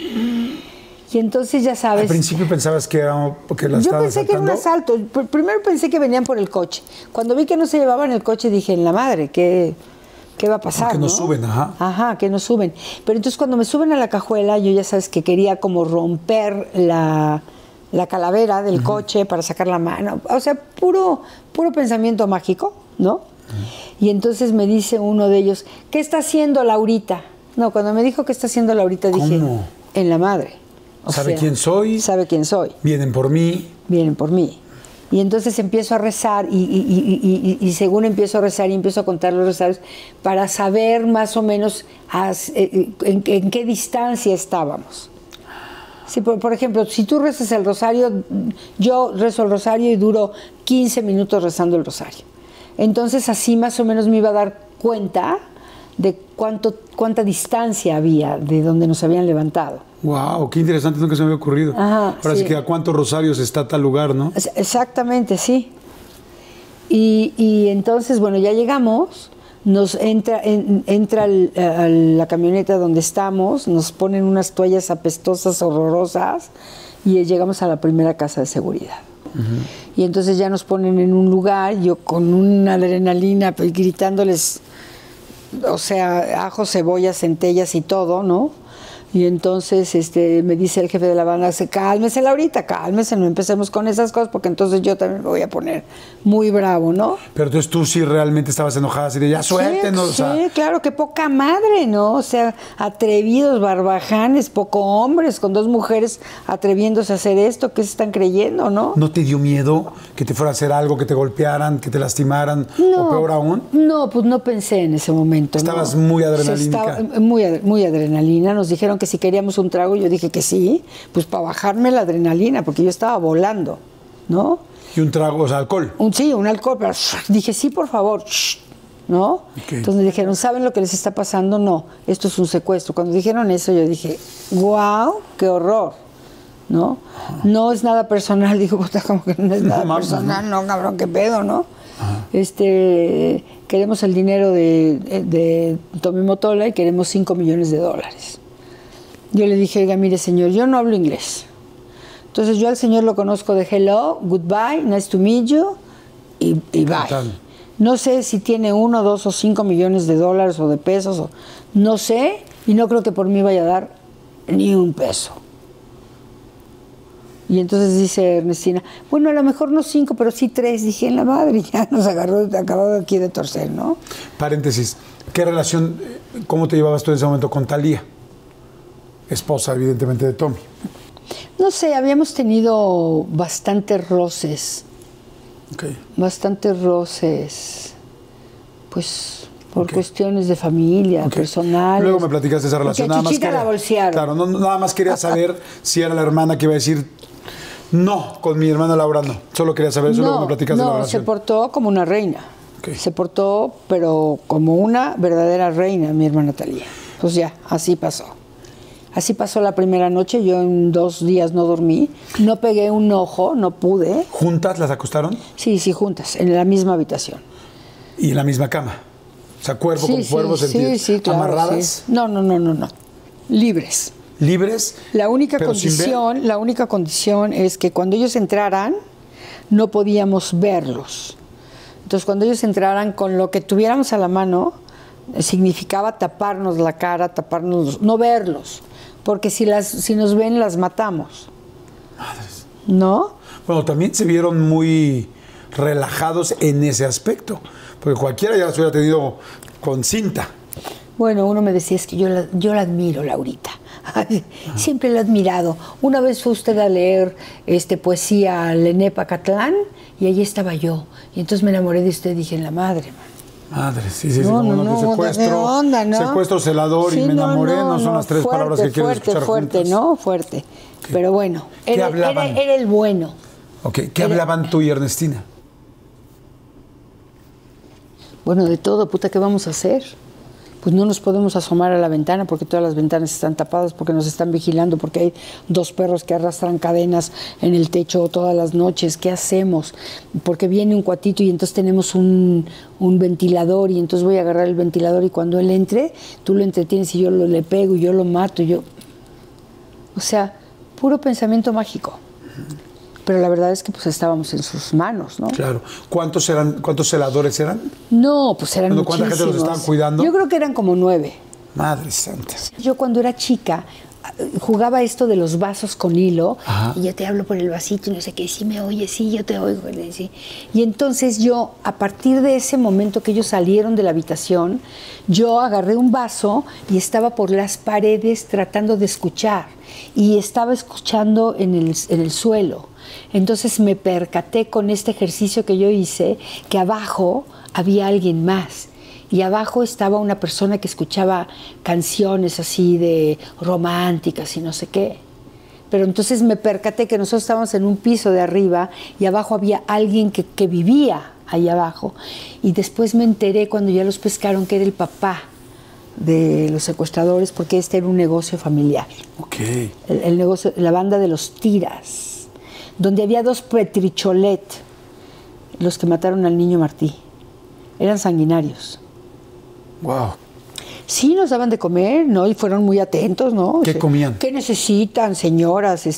Y entonces ya sabes... Al principio pensabas que era porque la Yo estaban pensé que era un asaltando. asalto. Primero pensé que venían por el coche. Cuando vi que no se llevaban el coche dije, en la madre, ¿qué va a pasar? Que nos suben, ajá. Ajá, que nos suben. Pero entonces cuando me suben a la cajuela, yo ya sabes que quería como romper la calavera del coche para sacar la mano. O sea, puro pensamiento mágico, ¿no? Y entonces me dice uno de ellos, ¿qué está haciendo Laurita? No, cuando me dijo qué está haciendo Laurita dije, ¿cómo? En la madre. ¿Sabe quién soy? Sabe quién soy. Vienen por mí. Vienen por mí. Y entonces empiezo a rezar y según empiezo a rezar y empiezo a contar los rosarios para saber más o menos en qué distancia estábamos. Sí, por ejemplo, si tú rezas el rosario, yo rezo el rosario y duro 15 minutos rezando el rosario. Entonces así más o menos me iba a dar cuenta de cuánta distancia había de donde nos habían levantado. Wow, qué interesante, nunca se me había ocurrido. Ajá, ahora sí que a cuántos rosarios está tal lugar, ¿no? Exactamente, sí. Y entonces, bueno, ya llegamos, nos entra a la camioneta donde estamos, nos ponen unas toallas apestosas, horrorosas, y llegamos a la primera casa de seguridad. Y entonces ya nos ponen en un lugar, yo con una adrenalina, pues, gritándoles, o sea, ajo, cebolla, centellas y todo, ¿no? Y entonces me dice el jefe de la banda, cálmese Laurita, cálmese, no empecemos con esas cosas porque entonces yo también me voy a poner muy bravo, ¿no? Pero entonces tú sí realmente estabas enojada, así de ya suéltenos. Sí, claro, qué poca madre, ¿no? O sea, atrevidos, barbajanes, poco hombres, con dos mujeres atreviéndose a hacer esto, ¿qué se están creyendo, no? ¿No te dio miedo que te fuera a hacer algo, que te golpearan, que te lastimaran, no, o peor aún? No, pues no pensé en ese momento. Estabas muy adrenalínica. Muy adrenalina, nos dijeron que si queríamos un trago, yo dije que sí, pues para bajarme la adrenalina, porque yo estaba volando, ¿no? ¿Y un trago, o sea, alcohol? Sí, un alcohol, pero dije, sí, por favor, ¿no? Okay. Entonces me dijeron, ¿saben lo que les está pasando? No, esto es un secuestro. Cuando dijeron eso, yo dije, wow, qué horror, ¿no? No es nada personal, digo, como que no es nada personal, no, cabrón, qué pedo, ¿no? Ajá. Queremos el dinero de Tommy Motola y queremos $5 millones. Yo le dije, oiga, mire señor, yo no hablo inglés. Entonces yo al señor lo conozco de hello, goodbye, nice to meet you y bye. No sé si tiene 1, 2 o 5 millones de dólares o de pesos, no sé, y no creo que por mí vaya a dar ni un peso. Y entonces dice Ernestina, bueno, a lo mejor no 5, pero sí 3. Dije, en la madre, ya nos agarró, acabado aquí de torcer, ¿no? Paréntesis, ¿qué relación, cómo te llevabas tú en ese momento con Talía? Esposa, evidentemente, de Tommy. No sé, habíamos tenido bastantes roces. Okay. Bastantes roces, pues, por cuestiones de familia, personales. Luego me platicaste esa relación. Porque a Chuchita la bolsearon. Claro, nada más quería saber si era la hermana que iba a decir, no, con mi hermana Laura no. Solo quería saber eso, luego me platicaste la relación. No, se portó como una reina. Okay. Se portó, pero como una verdadera reina, mi hermana Talía. Pues ya, así pasó. Así pasó la primera noche, yo en 2 días no dormí, no pegué un ojo, no pude. ¿Juntas las acostaron? Sí, juntas, en la misma habitación. ¿Y en la misma cama? O sea, cuerpo con cuerpo, claro, ¿amarradas? Sí. No, libres. libres. La única pero sin ver. la única condición es que cuando ellos entraran, no podíamos verlos. Entonces, cuando ellos entraran con lo que tuviéramos a la mano, significaba taparnos la cara, no verlos, porque si nos ven, las matamos. Madres. ¿No? Bueno, también se vieron muy relajados en ese aspecto, porque cualquiera ya las hubiera tenido con cinta. Bueno, uno me decía, es que yo la admiro, Laurita. Siempre la he admirado. Una vez fue usted a leer poesía al Enepacatlán y allí estaba yo. Y entonces me enamoré de usted y dije, en la madre, man. Madre, sí, secuestro, celador y me enamoré, no son las tres fuerte, palabras que quiero escuchar fuerte, juntas. ¿no? Fuerte. ¿Qué? Pero bueno, ¿Qué era hablaban? el bueno. Ok, ¿qué hablaban tú y Ernestina? Bueno, de todo, puta, ¿qué vamos a hacer? Pues no nos podemos asomar a la ventana porque todas las ventanas están tapadas, porque nos están vigilando, porque hay 2 perros que arrastran cadenas en el techo todas las noches. ¿Qué hacemos? Porque viene un cuatito y entonces tenemos un ventilador y entonces voy a agarrar el ventilador y cuando él entre, tú lo entretienes y yo le pego y yo lo mato. O sea, puro pensamiento mágico. Pero la verdad es que pues estábamos en sus manos, ¿no? Claro. ¿Cuántos celadores eran? No, pues eran ¿Cuánta muchísimos. gente los estaban cuidando? Yo creo que eran como 9. Madre santa. Yo cuando era chica jugaba esto de los vasos con hilo. Ajá. Y yo te hablo por el vasito y no sé qué, sí me oyes, sí, yo te oigo. Sí. Y entonces yo, a partir de ese momento que ellos salieron de la habitación, yo agarré un vaso y estaba por las paredes tratando de escuchar. Y estaba escuchando en el suelo. Entonces me percaté con este ejercicio que yo hice que abajo había alguien más y abajo estaba una persona que escuchaba canciones así de románticas y no sé qué. Pero entonces me percaté que nosotros estábamos en un piso de arriba y abajo había alguien que vivía ahí abajo. Y después me enteré cuando ya los pescaron que era el papá de los secuestradores porque este era un negocio familiar. Ok. El negocio, la banda de los Tiras, donde había 2 Petricholet, los que mataron al niño Martí. Eran sanguinarios. Wow. Sí, nos daban de comer, ¿no? Y fueron muy atentos, ¿no? ¿Qué comían? ¿Qué necesitan, señoras?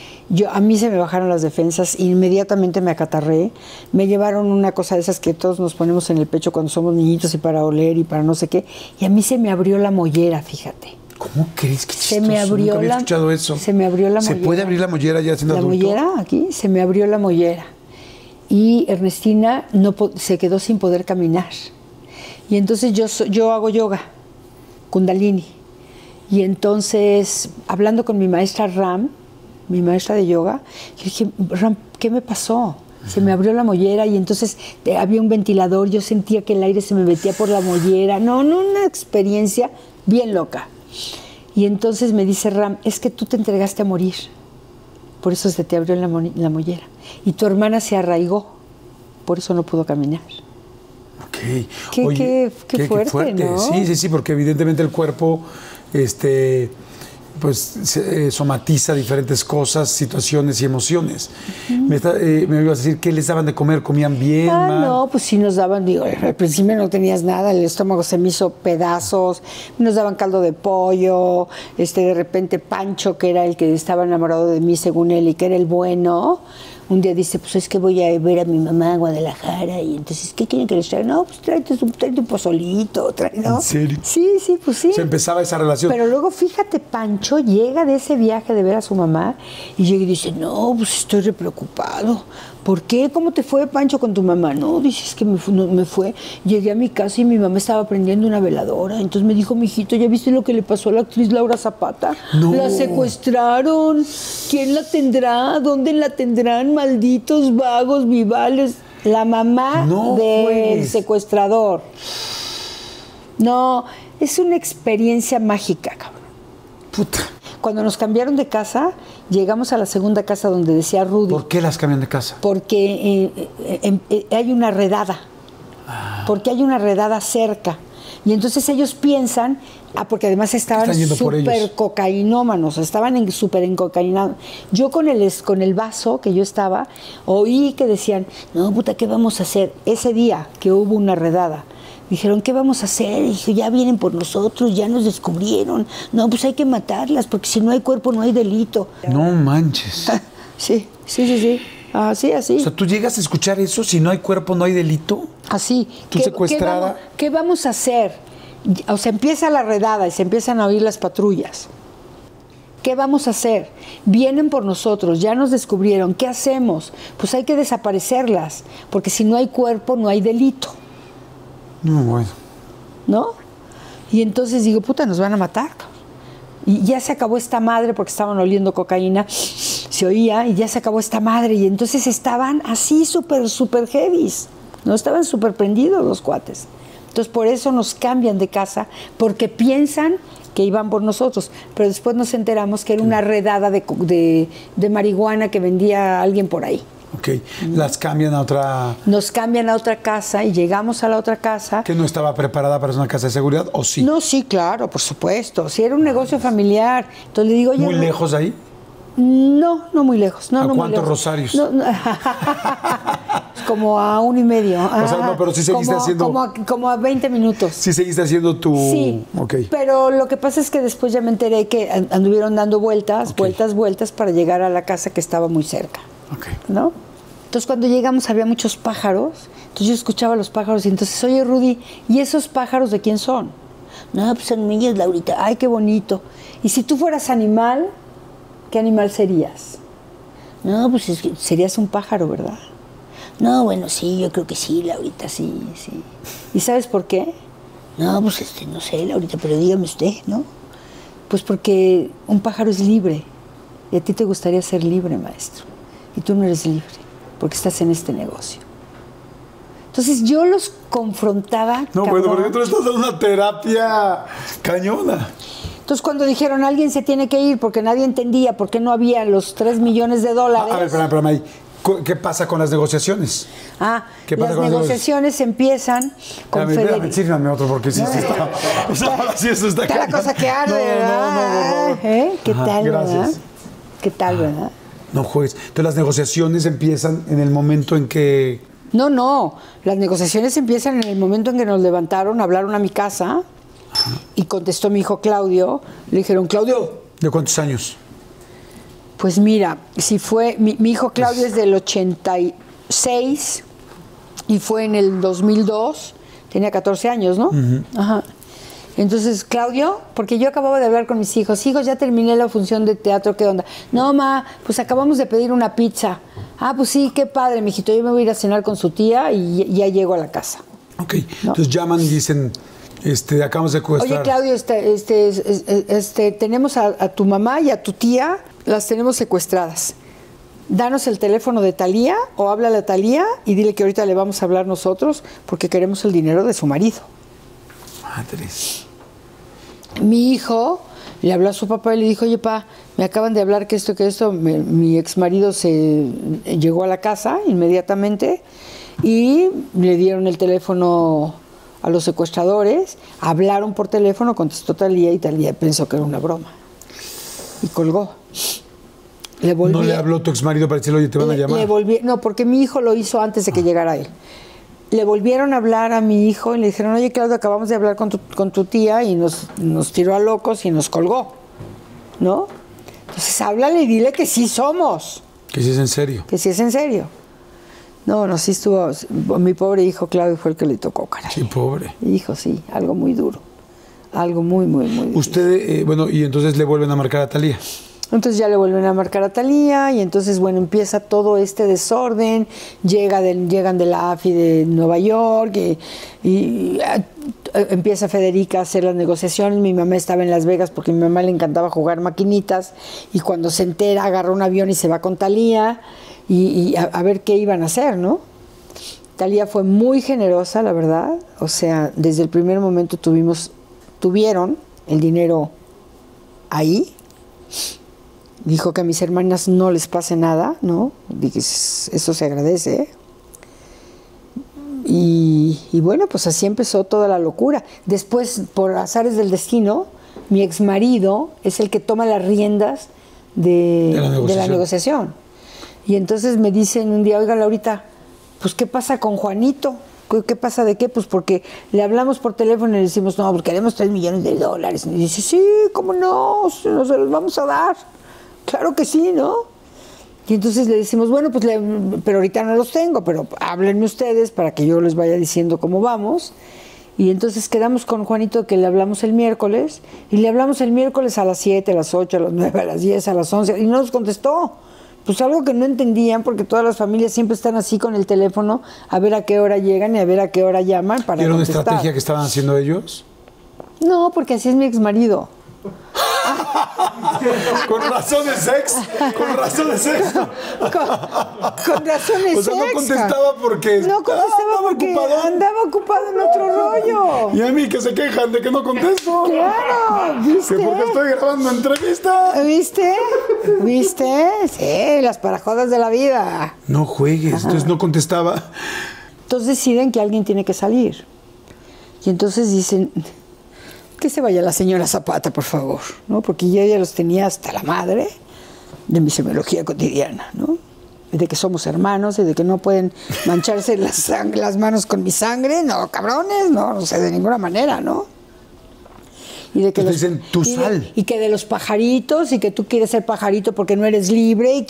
A mí se me bajaron las defensas, inmediatamente me acatarré. Me llevaron una cosa de esas que todos nos ponemos en el pecho cuando somos niñitos y para oler y para no sé qué. Y a mí se me abrió la mollera, fíjate. ¿Cómo crees que chistoso? Se me abrió Nunca había escuchado eso. Se me abrió la mollera. ¿Se puede abrir la mollera ya siendo adulto? La mollera, aquí, se me abrió la mollera. Y Ernestina se quedó sin poder caminar. Y entonces yo hago yoga, Kundalini. Y entonces, hablando con mi maestra Ram, mi maestra de yoga, le dije, Ram, ¿qué me pasó? Se me abrió la mollera y entonces había un ventilador, yo sentía que el aire se me metía por la mollera. No, una experiencia bien loca. Y entonces me dice Ram, es que tú te entregaste a morir, por eso se te abrió la mollera. Y tu hermana se arraigó, por eso no pudo caminar. Ok. Qué fuerte, ¿no? Sí, porque evidentemente el cuerpo somatiza diferentes cosas, situaciones y emociones. Me ibas a decir, ¿qué les daban de comer? ¿Comían bien, mal? No, pues sí nos daban, al principio no tenías nada, el estómago se me hizo pedazos, nos daban caldo de pollo, de repente Pancho, que era el que estaba enamorado de mí según él y que era el bueno, un día dice, pues es que voy a ver a mi mamá a Guadalajara y entonces, ¿qué quieren que les traiga? No, pues tráete un pozolito, ¿no? ¿En serio? Sí, pues sí. Se empezaba esa relación. Pero luego, fíjate, Pancho llega de ese viaje de ver a su mamá y llega y dice, no, pues estoy re preocupado. ¿Por qué? ¿Cómo te fue, Pancho, con tu mamá? No, dices que me fue. Llegué a mi casa y mi mamá estaba prendiendo una veladora. Entonces me dijo, mijito, ¿ya viste lo que le pasó a la actriz Laura Zapata? No. La secuestraron. ¿Quién la tendrá? ¿Dónde la tendrán? Malditos vagos, vivales. La mamá del secuestrador. No, es una experiencia mágica, cabrón. Puta. Cuando nos cambiaron de casa, llegamos a la segunda casa donde decía Rudy. ¿Por qué las cambian de casa? Porque hay una redada. Porque hay una redada cerca. Y entonces ellos piensan, porque además estaban súper cocainómanos, estaban súper encocainados. Yo con el vaso que yo estaba, oí que decían, no, puta, ¿qué vamos a hacer? Ese día que hubo una redada, Dijeron, ¿qué vamos a hacer? Y dije, ya vienen por nosotros, ya nos descubrieron. No, pues hay que matarlas, porque si no hay cuerpo no hay delito. No manches. Sí. Así. O sea, ¿tú llegas a escuchar eso? Si no hay cuerpo, no hay delito. Así. ¿Tú secuestrada? ¿Qué vamos a hacer? O sea, empieza la redada y se empiezan a oír las patrullas. ¿Qué vamos a hacer? Vienen por nosotros, ya nos descubrieron. ¿Qué hacemos? Pues hay que desaparecerlas, porque si no hay cuerpo, no hay delito. No, bueno. ¿No? Y entonces digo, puta, nos van a matar. Y ya se acabó esta madre, porque estaban oliendo cocaína, se oía, y ya se acabó esta madre. Y entonces estaban así súper heavies, ¿no? Estaban súper prendidos los cuates. Entonces por eso nos cambian de casa, porque piensan que iban por nosotros. Pero después nos enteramos que era una redada de marihuana que vendía alguien por ahí. Ok, las cambian a otra... Nos cambian a otra casa y llegamos a la otra casa. ¿Que no estaba preparada para ser una casa de seguridad o sí? No, sí, claro, por supuesto. Sí, era un negocio familiar. Entonces le digo, oye, ¿Muy lejos de ahí? No muy lejos. No, ¿A no cuántos muy lejos. rosarios? No. Como a 1,5. O sea, no, pero sí seguiste haciendo... Como a 20 minutos. Sí seguiste haciendo tu... Sí, Okay. Pero lo que pasa es que después ya me enteré que anduvieron dando vueltas para llegar a la casa que estaba muy cerca. Okay. ¿No? Entonces cuando llegamos había muchos pájaros, entonces yo escuchaba los pájaros y entonces, oye Rudy, ¿y esos pájaros de quién son? No, pues son míos, Laurita. Ay, qué bonito. ¿Y si tú fueras animal, qué animal serías? No, pues es que serías un pájaro, ¿verdad? No, bueno, sí, yo creo que sí, Laurita, sí. ¿Y sabes por qué? No, pues no sé, Laurita, pero dígame usted, ¿no? Pues porque un pájaro es libre y a ti te gustaría ser libre, maestro. Y tú no eres libre, porque estás en este negocio. Entonces yo los confrontaba. No, cabrón. bueno, porque tú le estás dando una terapia cañona. Entonces cuando dijeron, alguien se tiene que ir porque nadie entendía por qué no había los $3 millones. A ver, espérame ahí. ¿Qué pasa con las negociaciones? ¿Qué pasa las negociaciones empiezan con Federico. Sírvame otro porque sí está... Ahora sí esto está la cosa que arde, ¿verdad? ¿Qué tal, gracias. verdad? ¿Qué tal, verdad? No juegues. Entonces las negociaciones empiezan en el momento en que... No. Las negociaciones empiezan en el momento en que nos levantaron, hablaron a mi casa y contestó mi hijo Claudio. Le dijeron, Claudio. ¿De cuántos años? Pues mira, si fue... Mi hijo Claudio es del 86 y fue en el 2002. Tenía 14 años, ¿no? Ajá. Entonces, Claudio, porque yo acababa de hablar con mis hijos, ya terminé la función de teatro, ¿qué onda? No, ma, pues acabamos de pedir una pizza. Pues sí, qué padre, mijito, yo me voy a ir a cenar con su tía y ya llego a la casa. Ok, ¿no? Entonces llaman y dicen, acabamos de secuestrar. Oye, Claudio, tenemos a tu mamá y a tu tía, las tenemos secuestradas. Danos el teléfono de Talía o háblale a Talía y dile que ahorita le vamos a hablar nosotros porque queremos el dinero de su marido. Madres. Mi hijo le habló a su papá y le dijo, oye, pa, me acaban de hablar que esto, mi exmarido se llegó a la casa inmediatamente y le dieron el teléfono a los secuestradores, hablaron por teléfono, contestó Talía y Talía pensó que era una broma y colgó. ¿No le habló tu exmarido para decirle, oye, te van a llamar? No, porque mi hijo lo hizo antes de que llegara él. Le volvieron a hablar a mi hijo y le dijeron, oye, Claudio, acabamos de hablar con tu tía y nos tiró a locos y nos colgó, ¿no? Entonces, háblale y dile que sí somos. Que sí es en serio. Que sí es en serio. No, sí estuvo... Mi pobre hijo Claudio fue el que le tocó, caray. Sí, pobre. Hijo, sí, algo muy duro. Algo muy duro. Usted, y entonces le vuelven a marcar a Talía. Entonces ya le vuelven a marcar a Talía y entonces, empieza todo este desorden, llegan de la AFI de Nueva York y empieza Federica a hacer las negociaciones. Mi mamá estaba en Las Vegas porque a mi mamá le encantaba jugar maquinitas y cuando se entera agarra un avión y se va con Talía y a ver qué iban a hacer, ¿no? Talía fue muy generosa, la verdad, o sea, desde el primer momento tuvieron el dinero ahí. Dijo que a mis hermanas no les pase nada, ¿no? Dije, eso se agradece, ¿eh? Y bueno, pues así empezó toda la locura. Después, por azares del destino, mi exmarido es el que toma las riendas de la negociación. Y entonces me dicen un día, oiga, Laurita, pues ¿qué pasa con Juanito? ¿qué pasa de qué? Pues porque le hablamos por teléfono y le decimos, no, porque queremos $3 millones. Y dice, sí, ¿cómo no? Nos se los vamos a dar. Claro que sí, ¿no? Y entonces le decimos, bueno, pues, pero ahorita no los tengo, pero háblenme ustedes para que yo les vaya diciendo cómo vamos. Y entonces quedamos con Juanito que le hablamos el miércoles, y le hablamos el miércoles a las 7, a las 8, a las 9, a las 10, a las 11, y no nos contestó. Pues algo que no entendían, porque todas las familias siempre están así con el teléfono, a ver a qué hora llegan y a ver a qué hora llaman para ¿Era una contestar. estrategia que estaban haciendo ellos? No, porque así es mi exmarido. Con razones sex. Con razones sex. Con razones O sea, no sex. contestaba porque No contestaba porque andaba ocupado en otro rollo. Y a mí que se quejan de que no contesto. Claro, ¿viste? Que porque estoy grabando entrevista. ¿Viste? ¿Viste? Sí, las parajodas de la vida. No juegues. Entonces no contestaba. Entonces deciden que alguien tiene que salir. Y entonces dicen, que se vaya la señora Zapata, por favor, ¿no? Porque yo ya los tenía hasta la madre de mi semiología cotidiana, ¿no? De que somos hermanos y de que no pueden mancharse las manos con mi sangre, no, cabrones, no sé, de ninguna manera, ¿no? Y de que dicen, tu sal. Y que de los pajaritos, y que tú quieres ser pajarito porque no eres libre,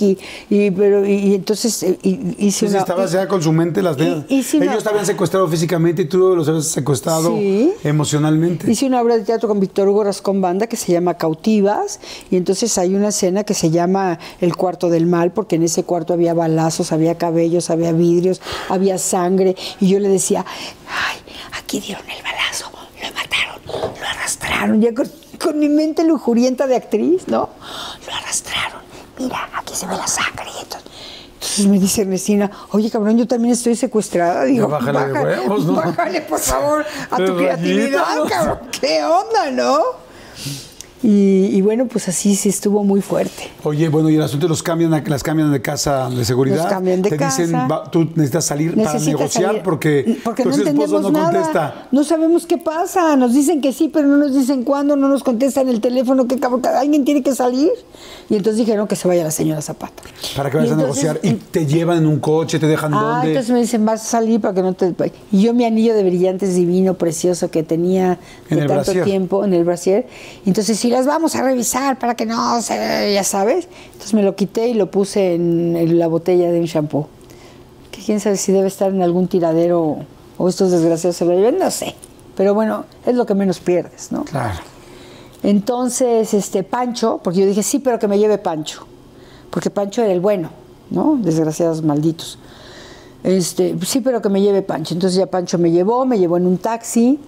y entonces hice una... estabas ya con su mente las venas. Ellos te habían secuestrado físicamente y tú los habías secuestrado emocionalmente. Hice una obra de teatro con Víctor Hugo Rascón Banda que se llama Cautivas, y entonces hay una escena que se llama El cuarto del mal, porque en ese cuarto había balazos, había cabellos, había vidrios, había sangre, y yo le decía, ay, aquí dieron el balazo, lo mataron, lo arrastraron, ya con mi mente lujurienta de actriz, ¿no? Lo arrastraron, mira, aquí se ve la sangre. Entonces me dice Ernestina, oye, cabrón, yo también estoy secuestrada. Digo, bájale de huevos, ¿no? Bájale, por favor, a tu Pero creatividad, ¿no? cabrón. ¿Qué onda, no? Y bueno, pues así sí estuvo muy fuerte. Oye, bueno, y el asunto las cambian de casa de seguridad. Los cambian de casa. Te dicen, tú necesitas salir para negociar porque tu no ex esposo no nada. contesta. No sabemos qué pasa. Nos dicen que sí, pero no nos dicen cuándo, no nos contestan el teléfono. ¿Qué cabrón? Alguien tiene que salir. Y entonces dijeron que se vaya la señora Zapata. Para que vayas a negociar. Y te llevan en un coche, te dejan dónde. Entonces me dicen, vas a salir para que no te... Y yo mi anillo de brillantes divino, precioso, que tenía de tanto tiempo en el brasier. Entonces, si las vamos a revisar para que no se... Ya sabes. Entonces me lo quité y lo puse en la botella de un shampoo. Que quién sabe si debe estar en algún tiradero o estos desgraciados se lo lleven, no sé. Pero bueno, es lo que menos pierdes, ¿no? Claro. Entonces, Pancho, porque yo dije, sí, pero que me lleve Pancho. Porque Pancho era el bueno, ¿no? Desgraciados malditos. Sí, pero que me lleve Pancho. Entonces ya Pancho me llevó en un taxi.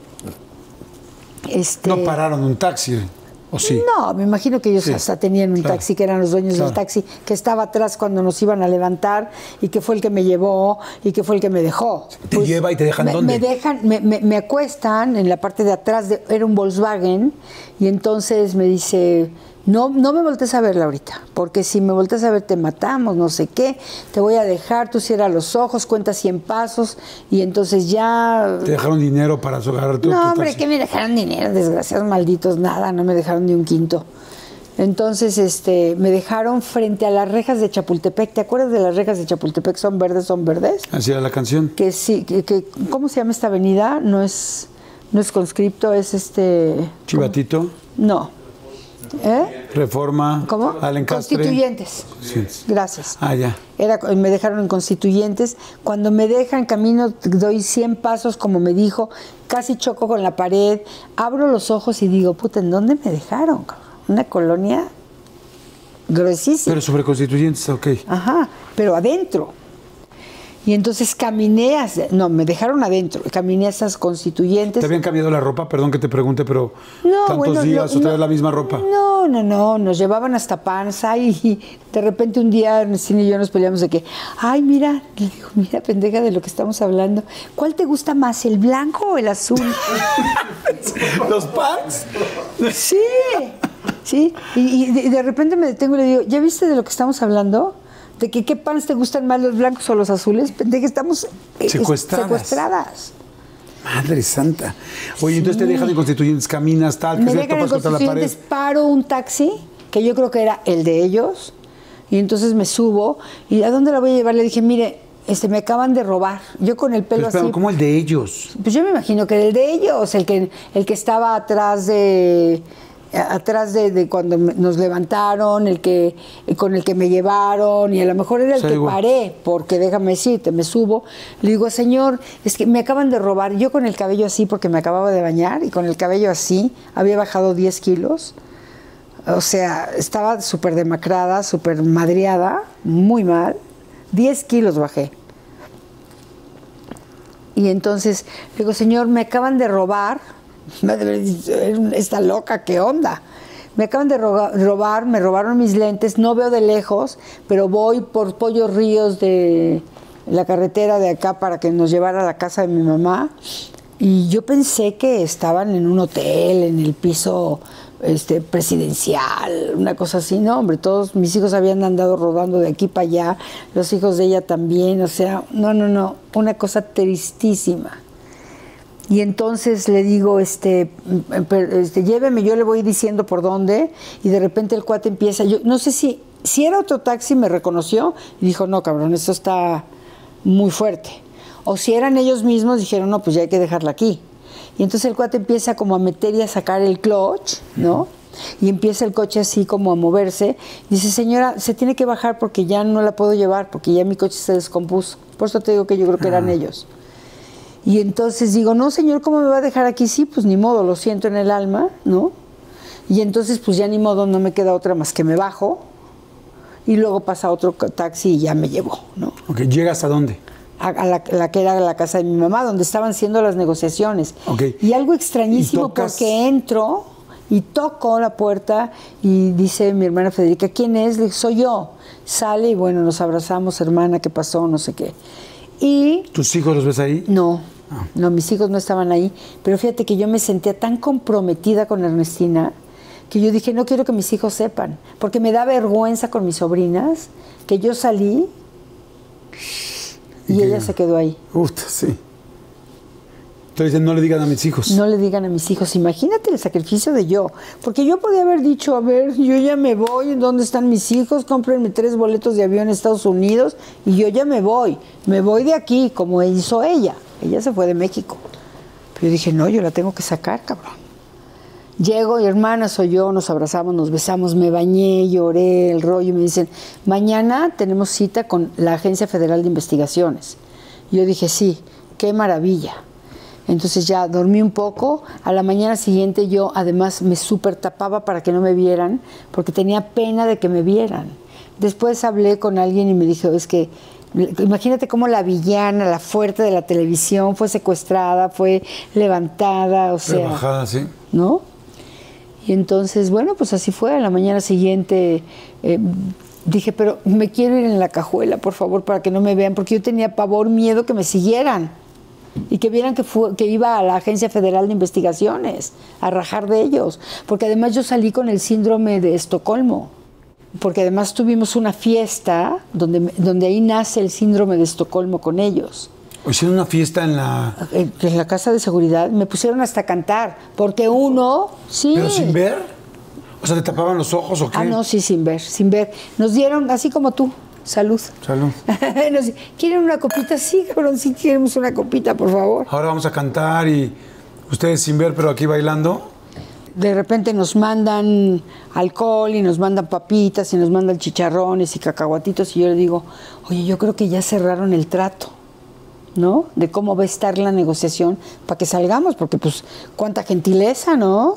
No pararon un taxi, ¿o sí? No, me imagino que ellos hasta tenían un taxi, que eran los dueños del taxi, que estaba atrás cuando nos iban a levantar y que fue el que me llevó y que fue el que me dejó. ¿Te lleva y te dejan dónde? Me acuestan en la parte de atrás, era un Volkswagen, y entonces me dice... No me voltees a ver, Laurita, porque si me voltees a ver te matamos, no sé qué, te voy a dejar, tú cierra los ojos, cuenta 100 pasos y entonces ya... ¿Te dejaron dinero para agarrar tu No, hombre, ¿qué me dejaron dinero? Desgraciados malditos, nada, no me dejaron ni un quinto. Entonces, me dejaron frente a las rejas de Chapultepec. ¿Te acuerdas de las rejas de Chapultepec? Son verdes, son verdes. Así era la canción. Que sí, ¿cómo se llama esta avenida? No es Conscripto, es Chivatito. No. Reforma. ¿Cómo? Alencastre. Constituyentes. Sí. Gracias. Ya. Me dejaron en Constituyentes. Cuando me dejan camino, doy 100 pasos, como me dijo, casi choco con la pared, abro los ojos y digo, puta, ¿en dónde me dejaron? Una colonia gruesísima. Pero sobre Constituyentes, ok. Ajá, pero adentro. Y entonces caminé me dejaron adentro, caminé a esas Constituyentes. ¿Te habían cambiado la ropa? Perdón que te pregunte, pero tantos días, otra vez la misma ropa. No, nos llevaban hasta Panza y de repente un día Ernestina y yo nos peleamos de que, ay, mira, le digo, mira, pendeja, de lo que estamos hablando, ¿cuál te gusta más, el blanco o el azul? ¿Los pants? Sí, y de repente me detengo y le digo, ¿ya viste de lo que estamos hablando? ¿De qué pants te gustan más, los blancos o los azules? Pendeja, estamos secuestradas. Madre santa. Oye, entonces te dejan en Constituyentes, caminas, tal, que se topas contra la pared. Paro un taxi, que yo creo que era el de ellos, y entonces me subo, y ¿a dónde la voy a llevar? Le dije, mire, me acaban de robar. Yo con el pelo Pero, espera, así. ¿cómo el de ellos? Pues yo me imagino que el de ellos, el que estaba atrás de cuando nos levantaron, con el que me llevaron, y a lo mejor era el que paré, porque déjame decirte, me subo, le digo, señor, es que me acaban de robar, yo con el cabello así, porque me acababa de bañar, y con el cabello así, había bajado 10 kilos, o sea, estaba súper demacrada, súper madreada, muy mal, 10 kilos bajé. Y entonces le digo, señor, me acaban de robar. Está loca, ¿qué onda? Me acaban de robar, me robaron mis lentes, no veo de lejos, pero voy por Pollos Ríos de la carretera de acá para que nos llevara a la casa de mi mamá. Y yo pensé que estaban en un hotel, en el piso presidencial, una cosa así. No, hombre, todos mis hijos habían andado rodando de aquí para allá, los hijos de ella también, o sea, no, una cosa tristísima. Y entonces le digo, lléveme, yo le voy diciendo por dónde, y de repente el cuate empieza, yo no sé si era otro taxi, me reconoció, y dijo, no, cabrón, esto está muy fuerte. O si eran ellos mismos, dijeron, no, pues ya hay que dejarla aquí. Y entonces el cuate empieza como a meter y a sacar el clutch, ¿no? Y empieza el coche así como a moverse. Dice, señora, se tiene que bajar porque ya no la puedo llevar, porque ya mi coche se descompuso. Por eso te digo que yo creo que eran ellos. Y entonces digo, no, señor, ¿cómo me va a dejar aquí? Sí, pues ni modo, lo siento en el alma, ¿no? Y entonces, pues ya ni modo, no me queda otra más que me bajo. Y luego pasa otro taxi y ya me llevó, ¿no? Ok, ¿llegas a dónde? A la que era la casa de mi mamá, donde estaban haciendo las negociaciones. Okay. Y algo extrañísimo, porque entro y toco la puerta y dice mi hermana Federica, ¿quién es? Le digo, soy yo. Sale y bueno, nos abrazamos, hermana, ¿qué pasó? No sé qué. Y ¿tus hijos los ves ahí? No, no, mis hijos no estaban ahí. Pero fíjate que yo me sentía tan comprometida con Ernestina que yo dije, no quiero que mis hijos sepan, porque me da vergüenza con mis sobrinas que yo salí y ella se quedó ahí. Sí. Entonces no le digan a mis hijos. No le digan a mis hijos. Imagínate el sacrificio de yo. Porque yo podía haber dicho, a ver, yo ya me voy, ¿dónde están mis hijos? Cómprenme 3 boletos de avión a Estados Unidos y yo ya me voy de aquí, como hizo ella. Ella se fue de México. Pero yo dije, no, yo la tengo que sacar, cabrón. Llego y hermana, soy yo, nos abrazamos, nos besamos, me bañé, lloré, el rollo, y me dicen, mañana tenemos cita con la Agencia Federal de Investigaciones. Y yo dije, sí, qué maravilla. Entonces ya dormí un poco, a la mañana siguiente yo además me súper tapaba para que no me vieran, porque tenía pena de que me vieran. Después hablé con alguien y me dijo, es que imagínate cómo la villana, la fuerte de la televisión, fue secuestrada, fue levantada, o sea... Rebajada, sí. ¿No? Y entonces, bueno, pues así fue. A la mañana siguiente dije, pero me quiero ir en la cajuela, por favor, para que no me vean, porque yo tenía pavor, miedo que me siguieran y que vieran que iba a la Agencia Federal de Investigaciones a rajar de ellos, porque además yo salí con el síndrome de Estocolmo, porque además tuvimos una fiesta donde ahí nace el síndrome de Estocolmo con ellos. ¿Hicieron una fiesta en la casa de seguridad? Me pusieron hasta a cantar, porque uno... Sí. ¿Pero sin ver? O sea, ¿te tapaban los ojos o qué? Ah, no, sí, sin ver. Nos dieron, así como tú, salud. Salud. ¿Quieren una copita? Sí, cabrón, sí queremos una copita, por favor. Ahora vamos a cantar y ustedes sin ver, pero aquí bailando. De repente nos mandan alcohol y nos mandan papitas y nos mandan chicharrones y cacahuatitos y yo le digo, oye, yo creo que ya cerraron el trato, ¿no? De cómo va a estar la negociación para que salgamos, porque pues cuánta gentileza, ¿no?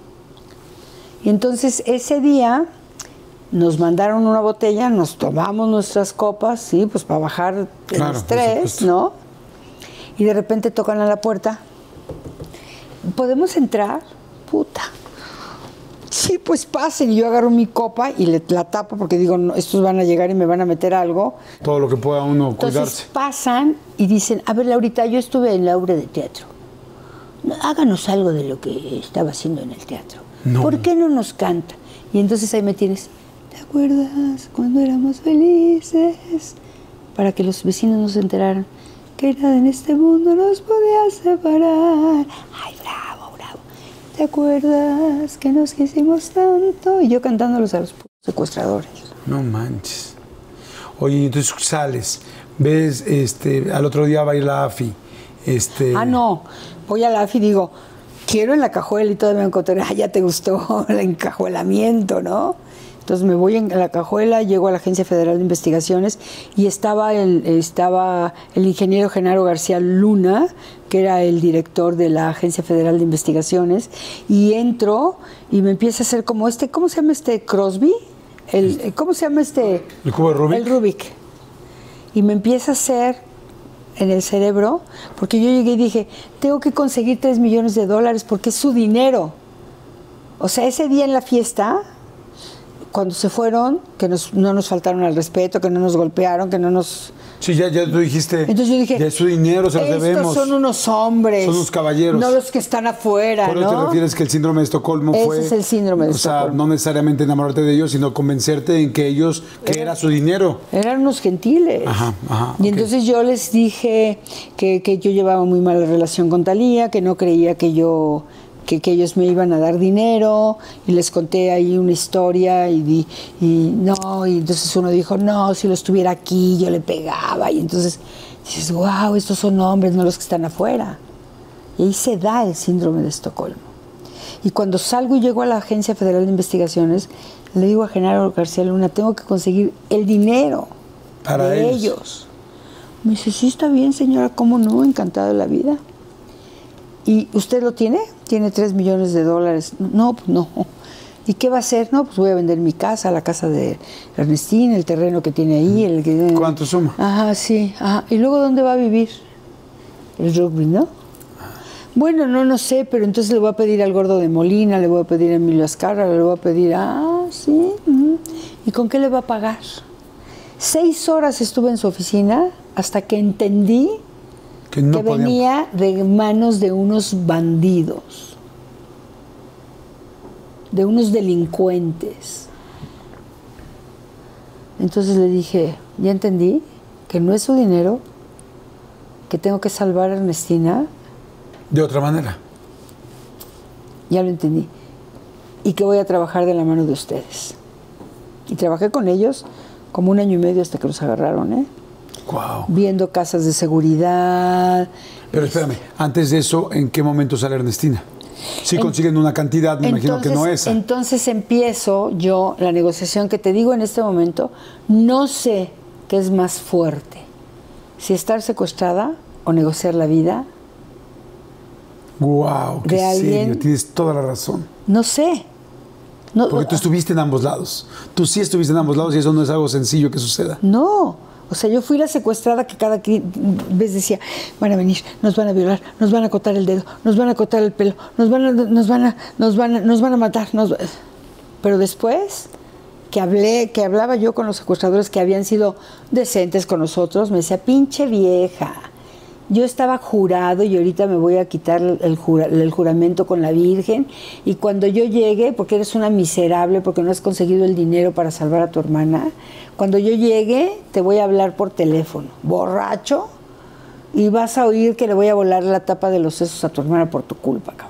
Y entonces ese día nos mandaron una botella, nos tomamos nuestras copas, sí, pues para bajar el estrés, ¿no? Y de repente tocan a la puerta. ¿Podemos entrar? Puta. Sí, pues pasen. Y yo agarro mi copa y la tapo porque digo, no, estos van a llegar y me van a meter algo. Todo lo que pueda uno cuidarse. Entonces pasan y dicen, a ver, Laurita, yo estuve en la obra de teatro. Háganos algo de lo que estaba haciendo en el teatro. No. ¿Por qué no nos canta? Y entonces ahí me tienes, ¿te acuerdas cuando éramos felices? Para que los vecinos no se enteraran que nada en este mundo nos podía separar. Ay, bravo, bravo. ¿Te acuerdas que nos quisimos tanto? Y yo cantándolos a los secuestradores. No manches. Oye, entonces sales, ves, al otro día va a ir la AFI. No, voy a la AFI y digo, quiero en la cajuela y todavía me encontré, ya te gustó el encajuelamiento, ¿no? Entonces me voy en la cajuela, llego a la Agencia Federal de Investigaciones y estaba el ingeniero Genaro García Luna, que era el director de la Agencia Federal de Investigaciones, y entro y me empieza a hacer como ¿cómo se llama Crosby? ¿Cómo se llama ¿El cubo de Rubik? El Rubik. Y me empieza a hacer en el cerebro, porque yo llegué y dije, tengo que conseguir $3 millones porque es su dinero. O sea, ese día en la fiesta, cuando se fueron, que no nos faltaron al respeto, que no nos golpearon, que no nos... Sí, ya tú dijiste. Entonces yo dije, ya es su dinero, se los debemos. Estos son unos hombres. Son unos caballeros. No los que están afuera, ¿Por qué te refieres que el síndrome de Estocolmo fue? Ese es el síndrome de Estocolmo. O sea, no necesariamente enamorarte de ellos, sino convencerte en que que era su dinero. Eran unos gentiles. Ajá, Y entonces yo les dije que yo llevaba muy mala relación con Thalía, que no creía que ellos me iban a dar dinero, y les conté ahí una historia y entonces uno dijo, no, si lo estuviera aquí yo le pegaba, y entonces dices, wow, estos son hombres, no los que están afuera. Y ahí se da el síndrome de Estocolmo. Y cuando salgo y llego a la Agencia Federal de Investigaciones, le digo a Genaro García Luna, tengo que conseguir el dinero para ellos. Me dice, sí, está bien, señora, ¿cómo no? Encantada de la vida. ¿Y usted lo tiene? Tiene $3 millones. No, pues no. ¿Y qué va a hacer? No, pues voy a vender mi casa, la casa de Ernestina, el terreno que tiene ahí. ¿Cuánto suma? Ajá, sí. Ajá. ¿Y luego dónde va a vivir? El rugby, ¿no? Bueno, no sé, pero entonces le voy a pedir al Gordo de Molina, le voy a pedir a Emilio Azcárraga, le voy a pedir sí. ¿Y con qué le va a pagar? 6 horas estuve en su oficina hasta que entendí que venía de manos de unos bandidos, de unos delincuentes. Entonces le dije, ya entendí que no es su dinero, que tengo que salvar a Ernestina. De otra manera. Ya lo entendí. Y que voy a trabajar de la mano de ustedes. Y trabajé con ellos como 1 año y medio hasta que los agarraron, Wow. Viendo casas de seguridad. Pero espérame, antes de eso, ¿en qué momento sale Ernestina? Si consiguen una cantidad, me imagino que no esa. Entonces empiezo yo la negociación que te digo en este momento. No sé qué es más fuerte, si estar secuestrada o negociar la vida. Wow, qué serio, tienes toda la razón. No sé. No, porque tú estuviste en ambos lados. Tú sí estuviste en ambos lados y eso no es algo sencillo que suceda. No. O sea, yo fui la secuestrada que cada vez decía, van a venir, nos van a violar, nos van a cortar el dedo, nos van a cortar el pelo, nos van a matar. Pero después que hablaba yo con los secuestradores que habían sido decentes con nosotros, me decía, pinche vieja, yo estaba jurado y ahorita me voy a quitar el juramento con la Virgen, y cuando yo llegue, porque eres una miserable, porque no has conseguido el dinero para salvar a tu hermana, cuando yo llegue te voy a hablar por teléfono, borracho, y vas a oír que le voy a volar la tapa de los sesos a tu hermana por tu culpa, cabrón.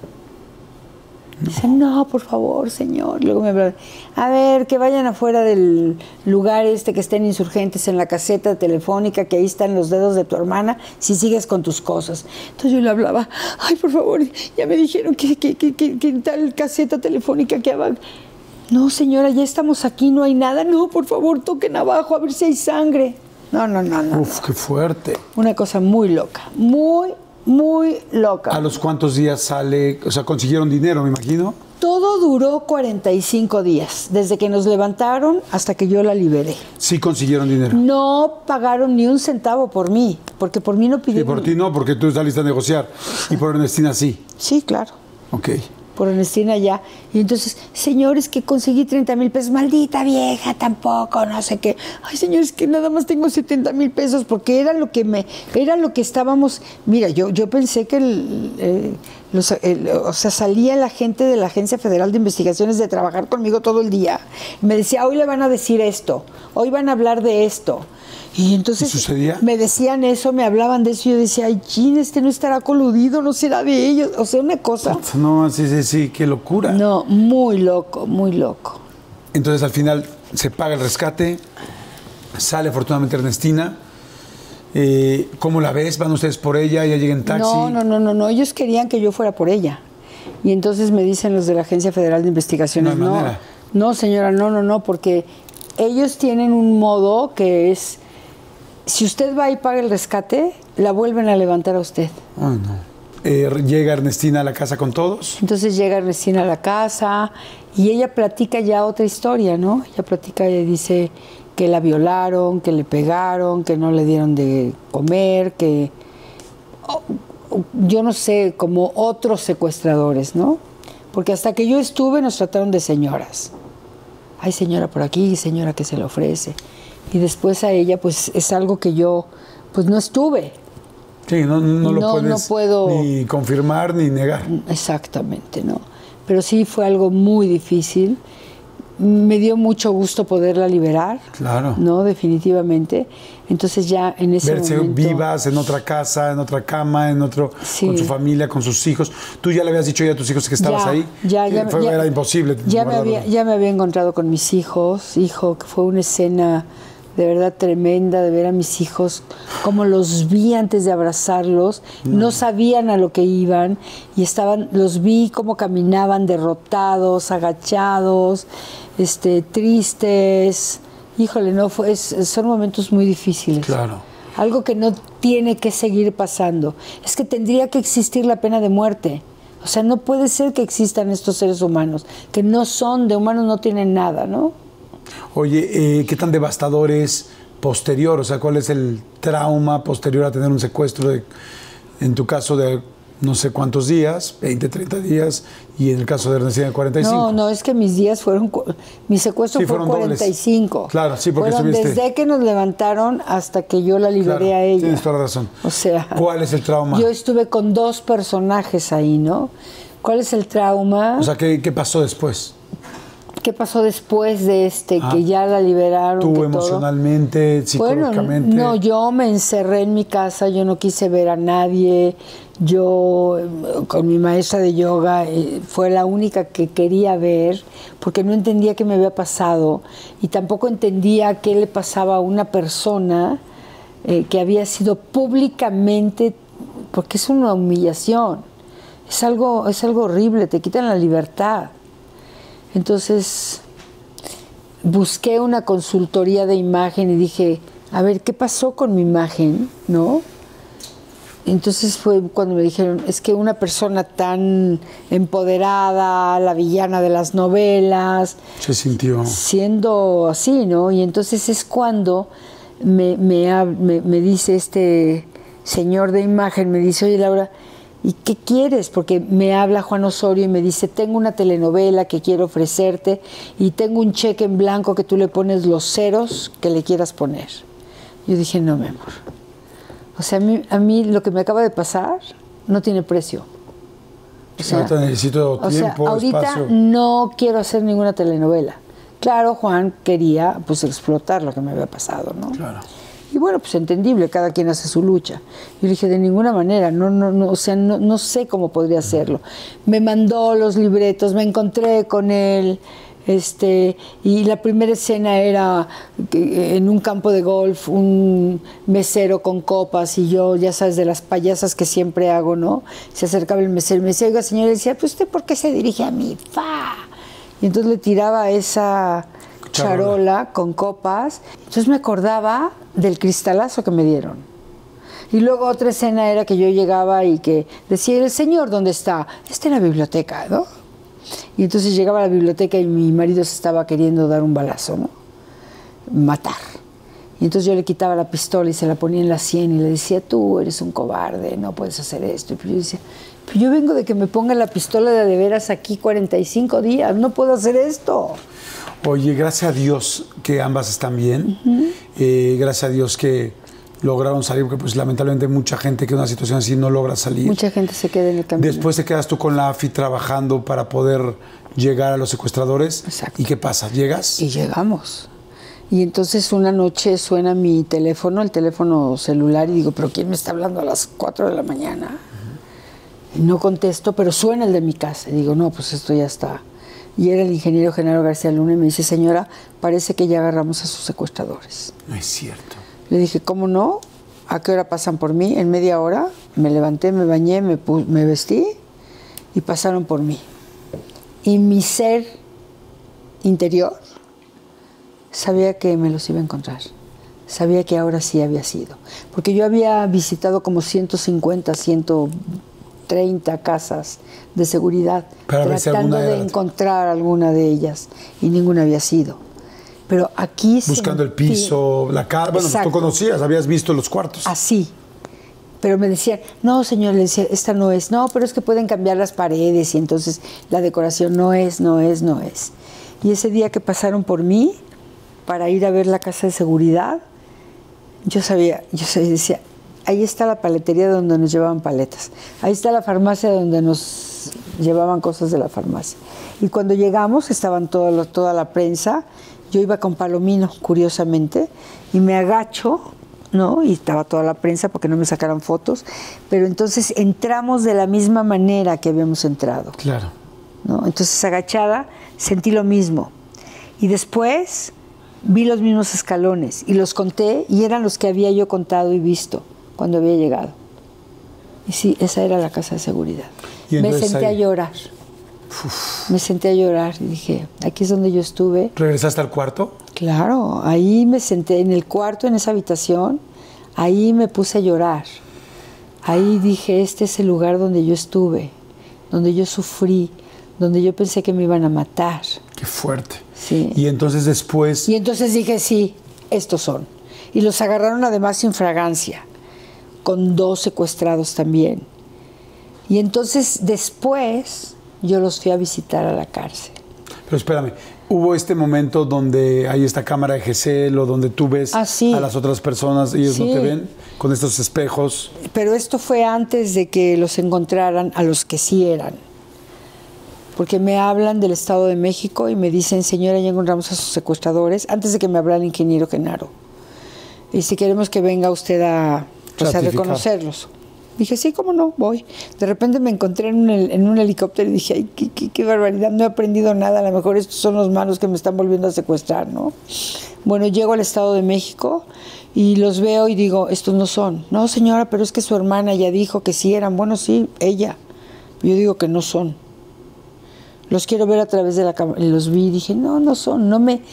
Dice, no, por favor, señor. Luego me habla, a ver, que vayan afuera del lugar que estén insurgentes en la caseta telefónica, que ahí están los dedos de tu hermana, si sigues con tus cosas. Entonces yo le hablaba, ay, por favor, ya me dijeron que tal caseta telefónica que abajo. No, señora, ya estamos aquí, no hay nada. No, por favor, toquen abajo a ver si hay sangre. No. Uf, qué fuerte. Una cosa muy loca, muy loca. ¿A los cuántos días sale? O sea, consiguieron dinero, me imagino. Todo duró 45 días, desde que nos levantaron hasta que yo la liberé. Sí consiguieron dinero. No pagaron ni un centavo por mí, porque por mí no pidieron. Y por ti no, porque tú saliste a negociar. Y por Ernestina sí. Sí, claro. Ok. Por Ernestina ya. Y entonces, señores, que conseguí 30,000 pesos. Maldita vieja, tampoco, no sé qué. Ay, señores, que nada más tengo 70,000 pesos, porque era lo que estábamos. Mira, yo pensé que o sea, salía la gente de la Agencia Federal de Investigaciones de trabajar conmigo todo el día. Y me decía, hoy le van a decir esto, hoy van a hablar de esto. Y entonces ¿sucedía? Me decían eso, me hablaban de eso, y yo decía, ay, Gin, no estará coludido, no será de ellos. O sea, una cosa. No, sí, qué locura. No, muy loco, muy loco. Entonces al final se paga el rescate, sale afortunadamente Ernestina, ¿Cómo la ves? ¿Van ustedes por ella? ¿Ella llega en taxi? No. Ellos querían que yo fuera por ella. Y entonces me dicen los de la Agencia Federal de Investigaciones, No hay manera. no, señora, no, porque ellos tienen un modo que es, si usted va y paga el rescate, la vuelven a levantar a usted. Ay, no. ¿Llega Ernestina a la casa con todos? Entonces llega Ernestina a la casa y ella platica ya otra historia, ¿no? Ella platica y dice que la violaron, que le pegaron, que no le dieron de comer, que yo no sé, como otros secuestradores, ¿no? Porque hasta que yo estuve nos trataron de señoras. Hay señora por aquí, señora que se le ofrece. Y después a ella, pues es algo que yo, pues no estuve. Sí, no lo puedes ni confirmar ni negar. Exactamente, ¿no? Pero sí fue algo muy difícil. Me dio mucho gusto poderla liberar. Claro. ¿No? Definitivamente. Entonces ya en ese verse momento... vivas en otra casa, en otra cama, Sí. con su familia, con sus hijos. ¿Tú ya le habías dicho ya a tus hijos que estabas ahí? Era imposible. Ya me había encontrado con mis hijos. Hijo, que fue una escena de verdad tremenda de ver a mis hijos, como los vi antes de abrazarlos, no sabían a lo que iban y los vi como caminaban derrotados, agachados, tristes. Híjole, son momentos muy difíciles. Claro. Algo que no tiene que seguir pasando. Es que tendría que existir la pena de muerte. O sea, no puede ser que existan estos seres humanos, que no son de humanos, no tienen nada, ¿no? Oye, ¿qué tan devastador es posterior? O sea, ¿cuál es el trauma posterior a tener un secuestro en tu caso de no sé cuántos días, 20, 30 días, y en el caso de Ernestina de 45? No, es que mis días mi secuestro fue 45. Dobles. Claro, sí, porque fueron estuviste... desde que nos levantaron hasta que yo la liberé a ella. Tienes toda la razón. O sea... ¿Cuál es el trauma? Yo estuve con 2 personajes ahí, ¿no? ¿Cuál es el trauma? O sea, ¿qué pasó después? ¿Qué pasó después de que ya la liberaron? ¿Tú emocionalmente, psicológicamente? Bueno, no, yo me encerré en mi casa, yo no quise ver a nadie. Yo, con mi maestra de yoga, fue la única que quería ver, porque no entendía qué me había pasado y tampoco entendía qué le pasaba a una persona que había sido públicamente, porque es una humillación, es algo horrible, te quitan la libertad. Entonces busqué una consultoría de imagen y dije, a ver, ¿qué pasó con mi imagen? ¿No? Entonces fue cuando me dijeron, es que una persona tan empoderada, la villana de las novelas... Se sintió... Siendo así, ¿no? Y entonces es cuando me dice este señor de imagen, me dice, oye, Laura, ¿y qué quieres? Porque me habla Juan Osorio y me dice, tengo una telenovela que quiero ofrecerte y tengo un cheque en blanco que tú le pones los ceros que le quieras poner. Yo dije, no, mi amor. O sea, a mí lo que me acaba de pasar no tiene precio. O sea, necesito tiempo, ahorita espacio. No quiero hacer ninguna telenovela. Claro, Juan quería pues explotar lo que me había pasado, ¿no? Claro. Y bueno, pues entendible, cada quien hace su lucha. Yo le dije, de ninguna manera, o sea, no sé cómo podría hacerlo. Me mandó los libretos, me encontré con él, y la primera escena era en un campo de golf, un mesero con copas, y yo, ya sabes, de las payasas que siempre hago, ¿no? Se acercaba el mesero y me decía, oiga, señora, y decía, pues ¿usted por qué se dirige a mí? ¡Fa! Y entonces le tiraba esa charola con copas. Entonces me acordaba del cristalazo que me dieron. Y luego otra escena era que yo llegaba y que decía, ¿el señor dónde está? Está en la biblioteca, ¿no? Y entonces llegaba a la biblioteca y mi marido se estaba queriendo dar un balazo, ¿no? Matar. Y entonces yo le quitaba la pistola y se la ponía en la sien y le decía, tú eres un cobarde, no puedes hacer esto. Y yo decía, pero yo vengo de que me pongan la pistola de veras aquí 45 días, no puedo hacer esto. Oye, gracias a Dios que ambas están bien. Gracias a Dios que lograron salir, porque pues lamentablemente mucha gente que en una situación así no logra salir. Mucha gente se queda en el camino. Después te quedas tú con la AFI trabajando para poder llegar a los secuestradores. Exacto. ¿Y qué pasa? ¿Llegas? Y llegamos. Y entonces una noche suena mi teléfono, el teléfono celular, y digo, ¿pero quién me está hablando a las 4 de la mañana? Y no contesto, pero suena el de mi casa. Y digo, no, pues esto ya está. Y era el ingeniero Genaro García Luna y me dice, señora, parece que ya agarramos a sus secuestradores. No es cierto. Le dije, ¿cómo no? ¿A qué hora pasan por mí? En media hora. Me levanté, me bañé, me vestí y pasaron por mí. Y mi ser interior sabía que me los iba a encontrar. Sabía que ahora sí había sido. Porque yo había visitado como 150, 130 casas de seguridad, tratando de encontrar alguna de ellas, y ninguna había sido. Pero aquí buscando el piso, la cara. Bueno, tú conocías, habías visto los cuartos. Así. Pero me decían, no, señor, le decía, esta no es. No, pero es que pueden cambiar las paredes y entonces la decoración no es. Y ese día que pasaron por mí para ir a ver la casa de seguridad, yo decía, ahí está la paletería donde nos llevaban paletas. Ahí está la farmacia donde nos llevaban cosas de la farmacia. Y cuando llegamos, estaban toda la prensa. Yo iba con Palomino, curiosamente, y me agacho, ¿no? Y estaba toda la prensa porque no me sacaran fotos. Pero entonces entramos de la misma manera que habíamos entrado. Claro. ¿No? Entonces, agachada, sentí lo mismo. Y después vi los mismos escalones y los conté y eran los que había yo contado y visto cuando había llegado. Y sí, esa era la casa de seguridad. Me senté a llorar. Uf. Me senté a llorar y dije, aquí es donde yo estuve. ¿Regresaste al cuarto? Claro, ahí me senté en el cuarto, en esa habitación, ahí me puse a llorar. Ahí dije, este es el lugar donde yo estuve, donde yo sufrí, donde yo pensé que me iban a matar. Qué fuerte. Sí. Y entonces después... Y entonces dije, sí, estos son. Y los agarraron además sin fragancia, con 2 secuestrados también. Y entonces después yo los fui a visitar a la cárcel. Pero espérame, ¿hubo este momento donde hay esta cámara de Gesell o donde tú ves a las otras personas y ellos no te ven con estos espejos? Pero esto fue antes de que los encontraran a los que sí eran. Porque me hablan del Estado de México y me dicen, señora, ya encontramos a sus secuestradores, antes de que me hablara el ingeniero Genaro. Y si queremos que venga usted a reconocerlos. Dije, sí, cómo no, voy. De repente me encontré en un helicóptero y dije, ay, qué barbaridad, no he aprendido nada, a lo mejor estos son los malos que me están volviendo a secuestrar, ¿no? Bueno, llego al Estado de México y los veo y digo, estos no son. No, señora, pero es que su hermana ya dijo que sí eran. Bueno, sí, ella. Yo digo que no son. Los quiero ver a través de la cámara. Y los vi y dije, no son, no me...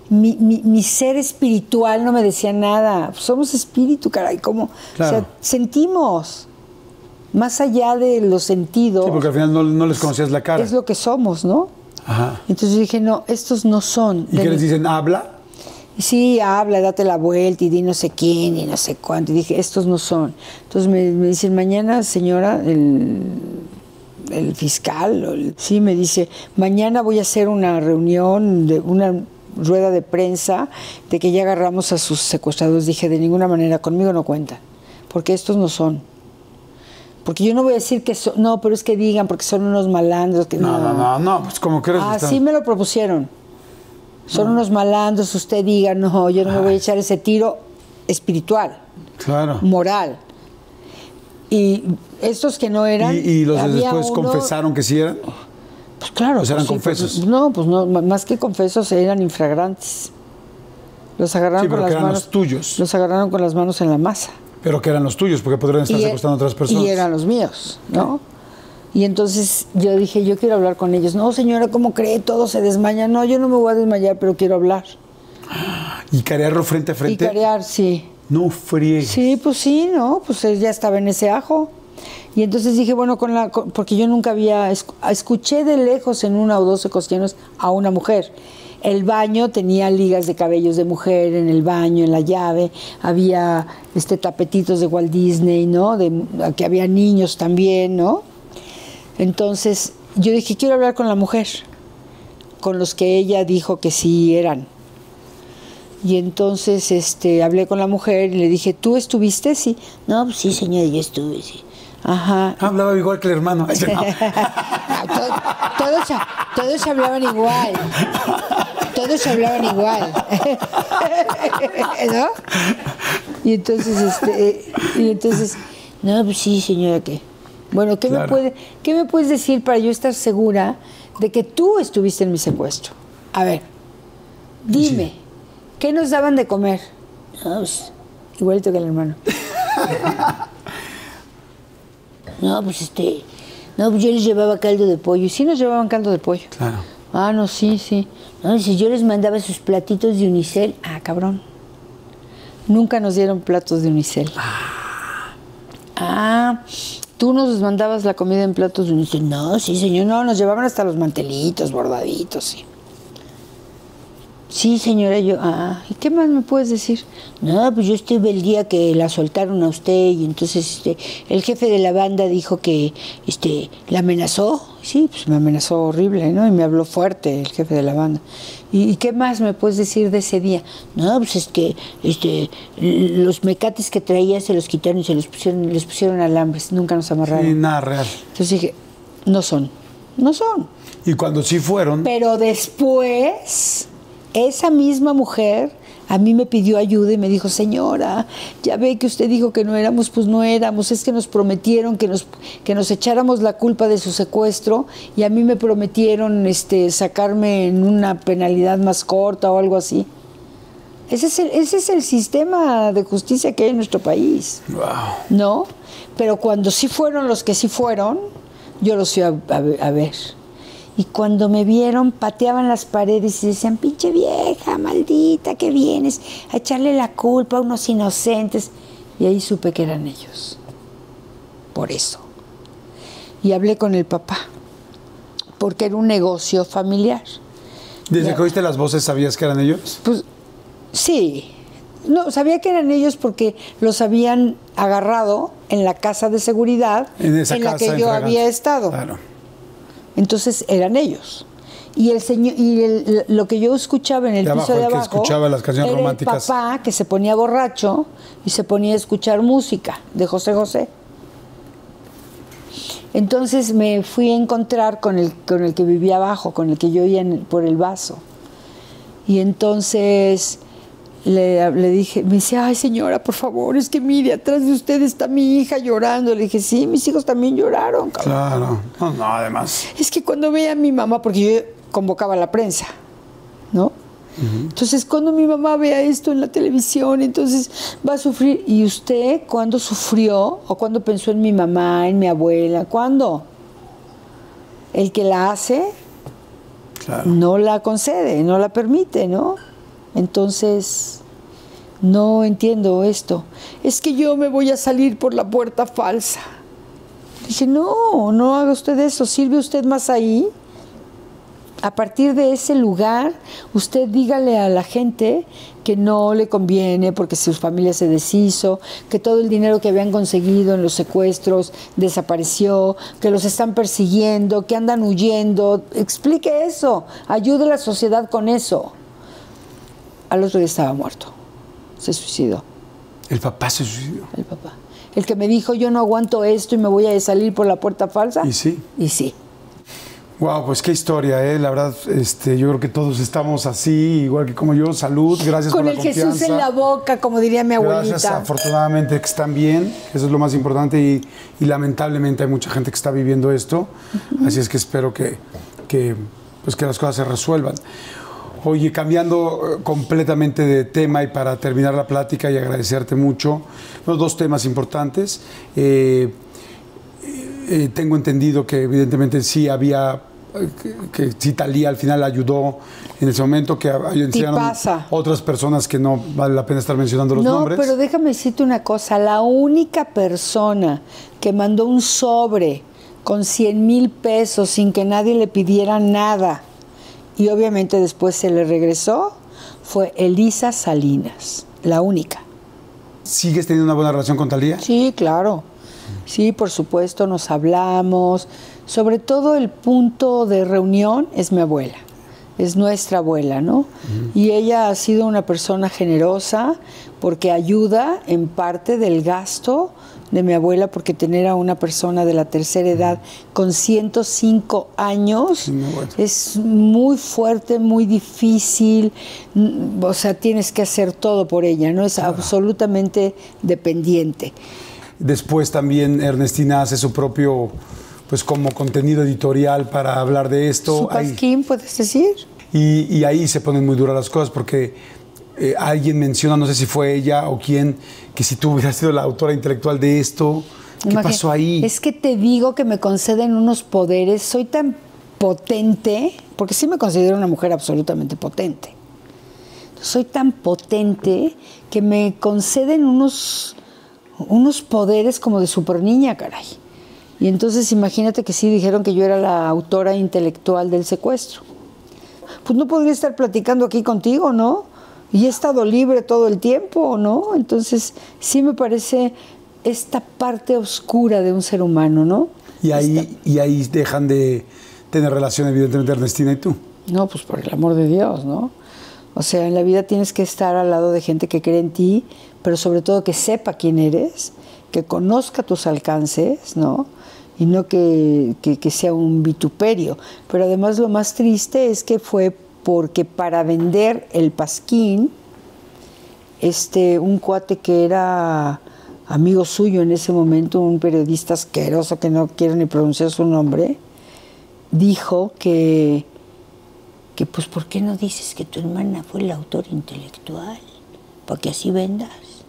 Mi ser espiritual no me decía nada. Somos espíritu, caray, ¿cómo? Claro. O sea, sentimos. Más allá de los sentidos. Sí, porque al final no les conocías la cara. Es lo que somos, ¿no? Ajá. Entonces dije, no, estos no son. ¿Y qué les dicen? ¿Habla? Sí, habla, date la vuelta y di no sé quién y no sé cuánto. Y dije, estos no son. Entonces me dicen, mañana, señora, el fiscal, sí, me dice, mañana voy a hacer una reunión, una rueda de prensa de que ya agarramos a sus secuestradores. Dije, de ninguna manera, conmigo no cuentan, porque estos no son. Porque yo no voy a decir que son, no, pero es que digan, porque son unos malandros. Que no, pues como crees. Así me lo propusieron. Son unos malandros, usted diga, no, yo no me voy a echar ese tiro espiritual, claro, moral. Y estos que no eran... ¿Y los de después confesaron que sí eran? Pues claro. ¿Pues eran sí, confesos? Pues no, más que confesos, eran infragrantes. Los agarraron con las manos... los tuyos. Los agarraron con las manos en la masa. Pero que eran los tuyos, porque podrían estar secuestrando a otras personas. Y eran los míos, ¿no? Y entonces yo dije, yo quiero hablar con ellos. No, señora, ¿cómo cree? Todo se desmaya. No, yo no me voy a desmayar, pero quiero hablar. ¿Y carearlo frente a frente? Y carear, sí. No friegues. Sí, pues sí, ¿no? Pues él ya estaba en ese ajo. Y entonces dije, bueno, porque yo nunca había... Escuché de lejos en 1 o 2 ocasiones a una mujer. El baño tenía ligas de cabellos de mujer en el baño, en la llave. Había tapetitos de Walt Disney, ¿no? Que había niños también, ¿no? Entonces yo dije, quiero hablar con la mujer, con los que ella dijo que sí eran. Y entonces hablé con la mujer y le dije, ¿tú estuviste? Sí. No, pues sí, señora, yo estuve, sí. Ajá. Hablaba igual que el hermano. Todos hablaban igual. Todos hablaban igual. ¿No? Y entonces, no, pues sí, señora, ¿qué? Bueno, Claro. ¿qué me puedes decir para yo estar segura de que tú estuviste en mi secuestro? A ver, dime, ¿qué nos daban de comer? No, pues, igualito que el hermano. No, pues no, pues yo les llevaba caldo de pollo. Sí nos llevaban caldo de pollo. Claro. Ah, no, sí. No, si yo les mandaba sus platitos de unicel. Ah, cabrón. Nunca nos dieron platos de unicel. Tú nos mandabas la comida en platos de unicel. No, sí, señor. No, nos llevaban hasta los mantelitos, bordaditos, sí. Sí, señora, yo... ¿Y qué más me puedes decir? No, pues yo estuve el día que la soltaron a usted y entonces el jefe de la banda dijo que la amenazó. Sí, pues me amenazó horrible, ¿no? Y me habló fuerte el jefe de la banda. ¿Y qué más me puedes decir de ese día? No, pues es que los mecates que traía se los quitaron y les pusieron alambres. Nunca nos amarraron. Sí, nada real. Entonces dije, no son. Y cuando sí fueron... Pero después... Esa misma mujer a mí me pidió ayuda y me dijo, señora, ya ve que usted dijo que no éramos, pues no éramos, es que nos prometieron que nos echáramos la culpa de su secuestro y a mí me prometieron sacarme en una penalidad más corta o algo así. Ese es el sistema de justicia que hay en nuestro país. Wow. ¿No? Pero cuando sí fueron los que sí fueron, yo los fui a ver. Y cuando me vieron, pateaban las paredes y decían, pinche vieja, maldita, que vienes a echarle la culpa a unos inocentes. Y ahí supe que eran ellos. Por eso. Y hablé con el papá, porque era un negocio familiar. ¿Desde que oíste las voces sabías que eran ellos? Pues, sí. No, sabía que eran ellos porque los habían agarrado en la casa de seguridad en la que yo había estado. Claro. Entonces eran ellos. Y el señor lo que yo escuchaba en el piso de abajo que escuchaba las canciones era románticas. El papá que se ponía borracho y se ponía a escuchar música de José José. Entonces me fui a encontrar con el que vivía abajo, con el que yo oía por el vaso. Y entonces le dije, me dice, ay señora, por favor, es que mire, atrás de usted está mi hija llorando. Le dije, sí, mis hijos también lloraron, cabrón. Claro, no, además. Es que cuando veía a mi mamá, porque yo convocaba a la prensa, ¿no? Entonces, cuando mi mamá vea esto en la televisión, entonces va a sufrir. ¿Y usted cuándo sufrió o cuándo pensó en mi mamá, en mi abuela? ¿Cuándo? El que la hace, claro, no la concede, no la permite, ¿no? Entonces, no entiendo esto. Es que yo me voy a salir por la puerta falsa. Dije, no haga usted eso. ¿Sirve usted más ahí? A partir de ese lugar, usted dígale a la gente que no le conviene porque su familia se deshizo, que todo el dinero que habían conseguido en los secuestros desapareció, que los están persiguiendo, que andan huyendo. Explique eso. Ayude a la sociedad con eso. Al otro día estaba muerto. Se suicidó. ¿El papá se suicidó? El papá. El que me dijo, yo no aguanto esto y me voy a salir por la puerta falsa. ¿Y sí? Y sí. Wow, pues qué historia, ¿eh? La verdad, yo creo que todos estamos así, igual que como yo. Salud, gracias por la confianza. Con el Jesús en la boca, como diría mi abuelita. Gracias, afortunadamente que están bien, eso es lo más importante y lamentablemente hay mucha gente que está viviendo esto. Así es que espero que las cosas se resuelvan. Oye, cambiando completamente de tema y para terminar la plática y agradecerte mucho, dos temas importantes. Tengo entendido que evidentemente sí había, que sí Thalía al final ayudó en ese momento, que otras personas que no vale la pena estar mencionando los nombres. No, pero déjame decirte una cosa, la única persona que mandó un sobre con 100,000 pesos sin que nadie le pidiera nada, y obviamente después se le regresó, fue Elisa Salinas, la única. ¿Sigues teniendo una buena relación con Thalía? Sí, claro. Sí, por supuesto, nos hablamos. Sobre todo el punto de reunión es mi abuela, es nuestra abuela, ¿no? Y ella ha sido una persona generosa porque ayuda en parte del gasto de mi abuela, porque tener a una persona de la tercera edad con 105 años es muy fuerte, muy difícil, o sea, tienes que hacer todo por ella, ¿no? Es absolutamente dependiente. Después también Ernestina hace su propio, pues como contenido editorial para hablar de esto. Su pasquín, puedes decir. Y ahí se ponen muy duras las cosas porque alguien menciona, no sé si fue ella o quién, que si tú hubieras sido la autora intelectual de esto, ¿qué pasó ahí? Es que te digo que me conceden unos poderes, soy tan potente, porque sí me considero una mujer absolutamente potente. Soy tan potente que me conceden unos poderes como de super niña, caray. Y entonces imagínate que sí dijeron que yo era la autora intelectual del secuestro. Pues no podría estar platicando aquí contigo, ¿no? Y he estado libre todo el tiempo, ¿no? Entonces sí me parece esta parte oscura de un ser humano, ¿no? Y ahí dejan de tener relación, evidentemente, Ernestina y tú. No, pues por el amor de Dios, ¿no? O sea, en la vida tienes que estar al lado de gente que cree en ti, pero sobre todo que sepa quién eres, que conozca tus alcances, ¿no? Y no que sea un vituperio. Pero además lo más triste es que fue porque para vender el pasquín, un cuate que era amigo suyo en ese momento, un periodista asqueroso que no quiero ni pronunciar su nombre, dijo que pues ¿por qué no dices que tu hermana fue la autora intelectual? Para que así vendas.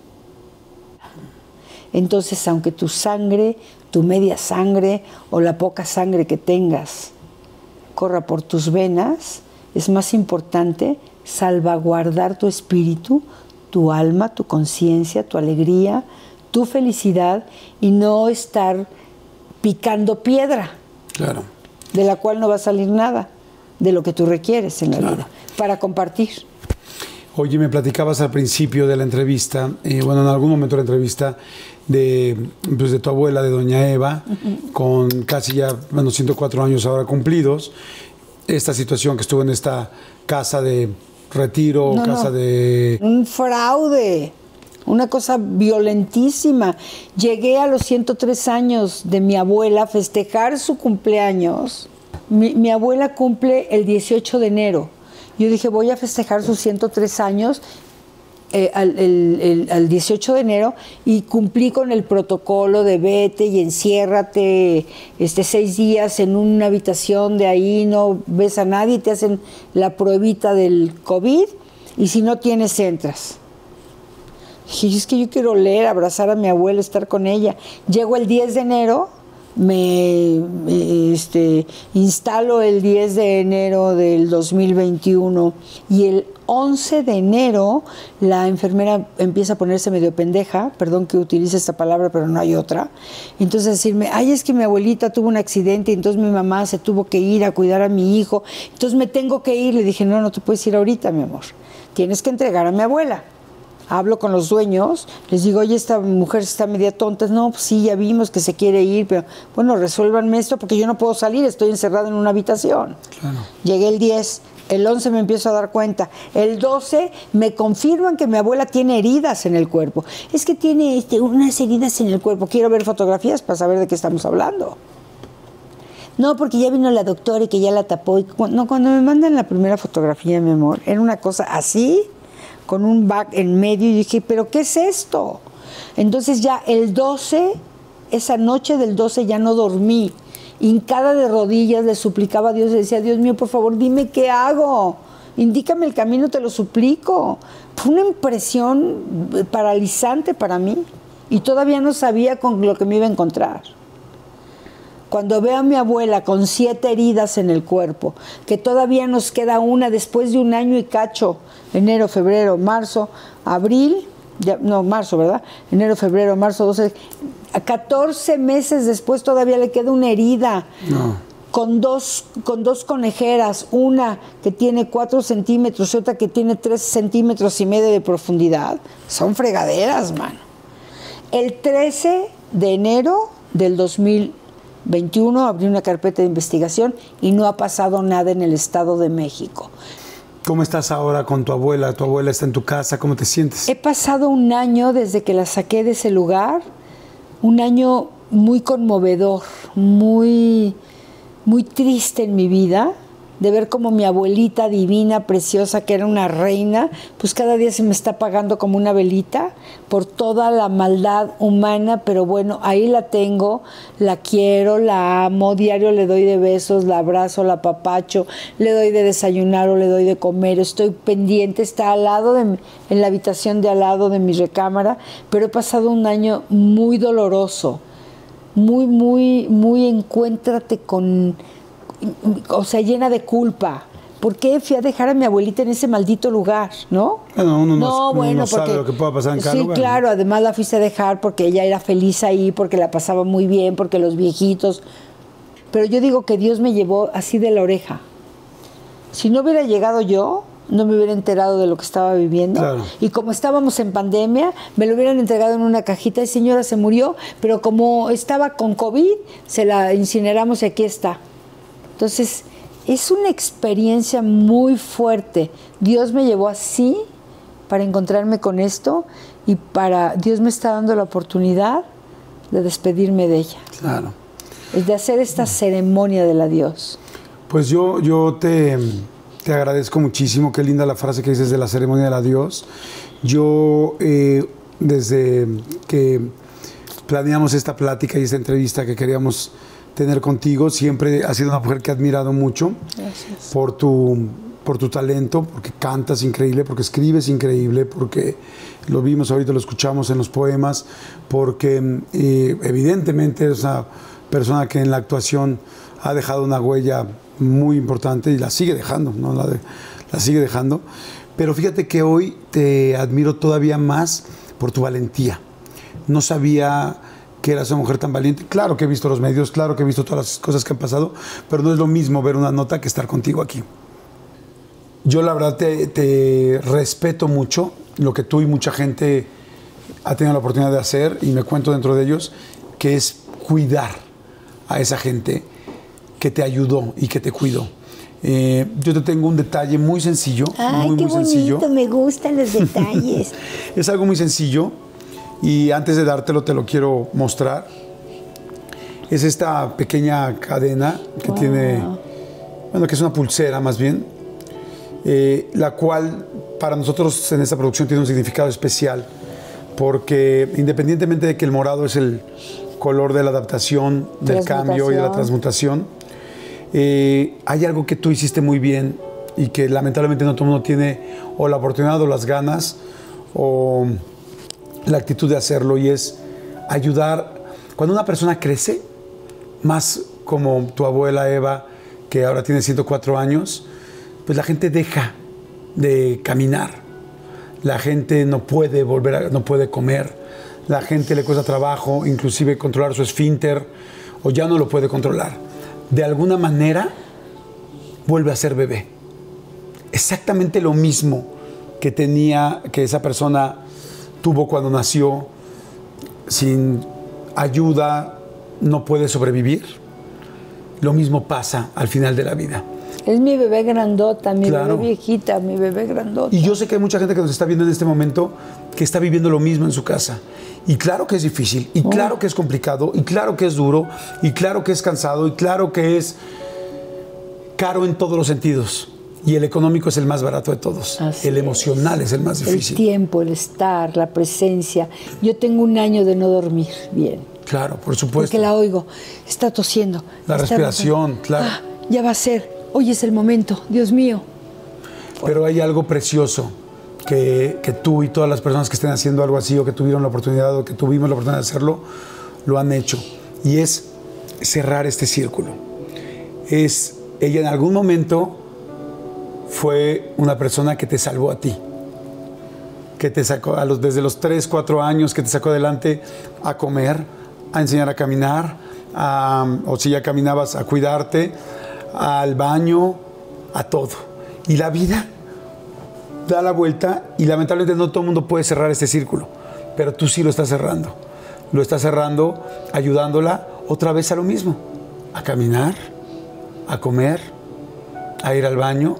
Entonces, aunque tu sangre, tu media sangre o la poca sangre que tengas corra por tus venas, es más importante salvaguardar tu espíritu, tu alma, tu conciencia, tu alegría, tu felicidad y no estar picando piedra. Claro. De la cual no va a salir nada de lo que tú requieres en la vida para compartir. Oye, me platicabas al principio de la entrevista, bueno, en algún momento de la entrevista, de tu abuela, de doña Eva, con casi ya, 104 años ahora cumplidos, esta situación que estuvo en esta casa de retiro, de... Un fraude, una cosa violentísima. Llegué a los 103 años de mi abuela a festejar su cumpleaños. Mi abuela cumple el 18 de enero. Yo dije, voy a festejar sus 103 años al 18 de enero y cumplí con el protocolo de vete y enciérrate 6 días en una habitación de ahí, no ves a nadie, te hacen la pruebita del COVID y si no tienes, entras. Dije, es que yo quiero leer, abrazar a mi abuela, estar con ella. Llego el 10 de enero, me instalo el 10 de enero del 2021 y el 11 de enero la enfermera empieza a ponerse medio pendeja, perdón que utilice esta palabra, pero no hay otra. Entonces decirme, ay, es que mi abuelita tuvo un accidente y entonces mi mamá se tuvo que ir a cuidar a mi hijo, entonces me tengo que ir. Le dije, no te puedes ir ahorita, mi amor, tienes que entregar a mi abuela. Hablo con los dueños, les digo, oye, esta mujer está media tonta. No, pues sí, ya vimos que se quiere ir, pero bueno, resuélvanme esto porque yo no puedo salir, estoy encerrada en una habitación. Claro. Llegué el 10, el 11 me empiezo a dar cuenta, el 12 me confirman que mi abuela tiene heridas en el cuerpo. Es que tiene unas heridas en el cuerpo, quiero ver fotografías para saber de qué estamos hablando. No, porque ya vino la doctora y que ya la tapó. Cuando me mandan la primera fotografía, mi amor, era una cosa así, con un back en medio, y dije, ¿pero qué es esto? Entonces ya el 12, esa noche del 12 ya no dormí. Hincada de rodillas, le suplicaba a Dios, le decía, Dios mío, por favor, dime qué hago. Indícame el camino, te lo suplico. Fue una impresión paralizante para mí. Y todavía no sabía con lo que me iba a encontrar. Cuando veo a mi abuela con 7 heridas en el cuerpo, que todavía nos queda una después de 1 año y cacho, enero, febrero, marzo, abril, marzo, ¿verdad? Enero, febrero, marzo, 12, 14 meses después todavía le queda una herida. No. Con dos conejeras, una que tiene 4 centímetros y otra que tiene 3,5 centímetros de profundidad. Son fregaderas, mano. El 13 de enero del 2021 abrí una carpeta de investigación y no ha pasado nada en el Estado de México. ¿Cómo estás ahora con tu abuela? ¿Tu abuela está en tu casa? ¿Cómo te sientes? He pasado 1 año desde que la saqué de ese lugar, 1 año muy conmovedor, muy triste en mi vida, de ver como mi abuelita divina, preciosa, que era una reina, pues cada día se me está apagando como una velita por toda la maldad humana, pero bueno, ahí la tengo, la quiero, la amo, diario le doy de besos, la abrazo, la apapacho, le doy de desayunar o le doy de comer, estoy pendiente, está al lado en la habitación de al lado de mi recámara, pero he pasado un año muy doloroso, muy encuéntrate con, o sea, llena de culpa. ¿Por qué fui a dejar a mi abuelita en ese maldito lugar, no? Bueno, uno no sabe porque, lo que pueda pasar en cada lugar. Sí, claro, además la fuiste a dejar porque ella era feliz ahí, porque la pasaba muy bien, porque los viejitos. Pero yo digo que Dios me llevó así de la oreja. Si no hubiera llegado yo, no me hubiera enterado de lo que estaba viviendo. Claro. Y como estábamos en pandemia, me lo hubieran entregado en una cajita y señora se murió, pero como estaba con COVID, se la incineramos y aquí está. Entonces, es una experiencia muy fuerte. Dios me llevó así para encontrarme con esto y Dios me está dando la oportunidad de despedirme de ella. Claro. Es de hacer esta ceremonia del adiós. Pues yo te agradezco muchísimo. Qué linda la frase que dices de la ceremonia del adiós. Yo, desde que planeamos esta plática y esta entrevista que queríamos tener contigo, siempre has sido una mujer que he admirado mucho. Gracias. Por tu talento, porque cantas increíble, porque escribes increíble, porque lo vimos ahorita, lo escuchamos en los poemas, porque evidentemente es una persona que en la actuación ha dejado una huella muy importante y la sigue dejando, ¿no? La sigue dejando. Pero fíjate que hoy te admiro todavía más por tu valentía. No sabía que eras una mujer tan valiente. Claro que he visto los medios, claro que he visto todas las cosas que han pasado, pero no es lo mismo ver una nota que estar contigo aquí. Yo la verdad te respeto mucho lo que tú y mucha gente ha tenido la oportunidad de hacer, y me cuento dentro de ellos, que es cuidar a esa gente que te ayudó y que te cuidó. Yo te tengo un detalle muy sencillo. Ay, muy qué bonito, sencillo. me gustan los detalles. Es algo muy sencillo y antes de dártelo te lo quiero mostrar. Es esta pequeña cadena que tiene, bueno, que es una pulsera más bien, la cual para nosotros en esta producción tiene un significado especial, porque independientemente de que el morado es el color de la adaptación, del cambio y de la transmutación, hay algo que tú hiciste muy bien y que lamentablemente no todo el mundo tiene o la oportunidad o las ganas o la actitud de hacerlo, y es ayudar. Cuando una persona crece, más como tu abuela Eva, que ahora tiene 104 años, pues la gente deja de caminar, la gente no puede no puede comer, la gente le cuesta trabajo inclusive controlar su esfínter, o ya no lo puede controlar. De alguna manera vuelve a ser bebé. Exactamente lo mismo que esa persona tuvo cuando nació, sin ayuda no puede sobrevivir. Lo mismo pasa al final de la vida. Es mi bebé grandota, mi Claro. bebé viejita, mi bebé grandota. Y yo sé que hay mucha gente que nos está viendo en este momento que está viviendo lo mismo en su casa. Y claro que es difícil, y claro que es complicado, y claro que es duro, y claro que es cansado, y claro que es caro en todos los sentidos. Y el económico es el más barato de todos. Así el emocional es el más difícil. El tiempo, el estar, la presencia. Yo tengo un año de no dormir bien. Claro, por supuesto. Porque la oigo, está tosiendo. La está respiración, rozando. claro. Ah, ya va a ser, hoy es el momento, Dios mío. Pero hay algo precioso que tú y todas las personas que estén haciendo algo así, o que tuvieron la oportunidad, o que tuvimos la oportunidad de hacerlo, lo han hecho. Y es cerrar este círculo. Ella en algún momento fue una persona que te salvó a ti, que te sacó desde los 3, 4 años, que te sacó adelante a comer, a enseñar a caminar, o si ya caminabas, a cuidarte, al baño, a todo. Y la vida da la vuelta y lamentablemente no todo el mundo puede cerrar este círculo, pero tú sí lo estás cerrando. Lo estás cerrando ayudándola otra vez a lo mismo, a caminar, a comer, a ir al baño,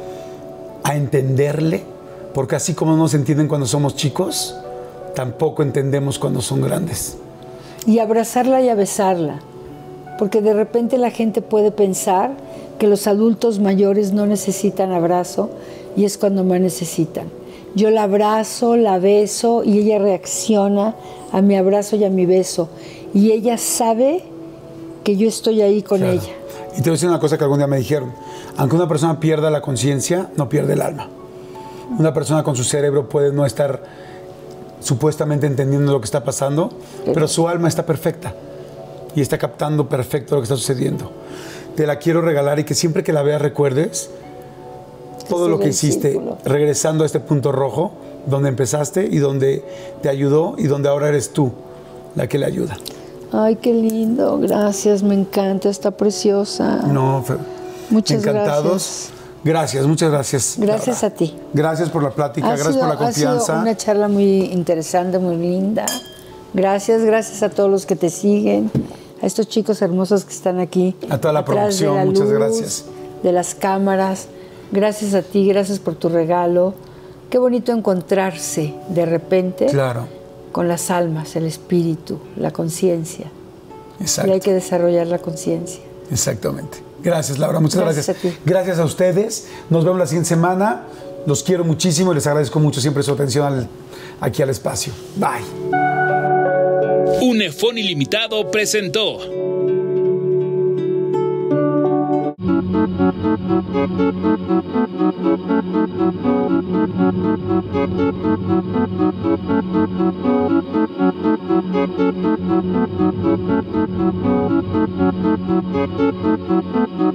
a entenderle, porque así como no se entienden cuando somos chicos, tampoco entendemos cuando son grandes. Y abrazarla y a besarla. porque de repente la gente puede pensar que los adultos mayores no necesitan abrazo y es cuando más necesitan. Yo la abrazo, la beso y ella reacciona a mi abrazo y a mi beso. Y ella sabe que yo estoy ahí con ella. Y te voy a decir una cosa que algún día me dijeron. Aunque una persona pierda la conciencia, no pierde el alma. Una persona con su cerebro puede no estar supuestamente entendiendo lo que está pasando, pero su alma está perfecta y está captando perfecto lo que está sucediendo. Te la quiero regalar y que siempre que la veas recuerdes todo lo que hiciste regresando a este punto rojo donde empezaste y donde te ayudó y donde ahora eres tú la que le ayuda. Ay, qué lindo, gracias, me encanta, está preciosa. No, muchas encantados. Gracias, muchas gracias. Gracias a ti. Gracias por la plática, gracias por la confianza. Ha sido una charla muy interesante, muy linda. Gracias a todos los que te siguen, a estos chicos hermosos que están aquí. A toda la producción, muchas gracias. De las cámaras. Gracias a ti, gracias por tu regalo. Qué bonito encontrarse de repente con las almas, el espíritu, la conciencia. Exacto. Y hay que desarrollar la conciencia. Exactamente. Gracias, Laura, muchas gracias. A ti. Gracias a ustedes. Nos vemos la siguiente semana. Los quiero muchísimo y les agradezco mucho siempre su atención aquí al espacio. Bye. Unefón Ilimitado presentó.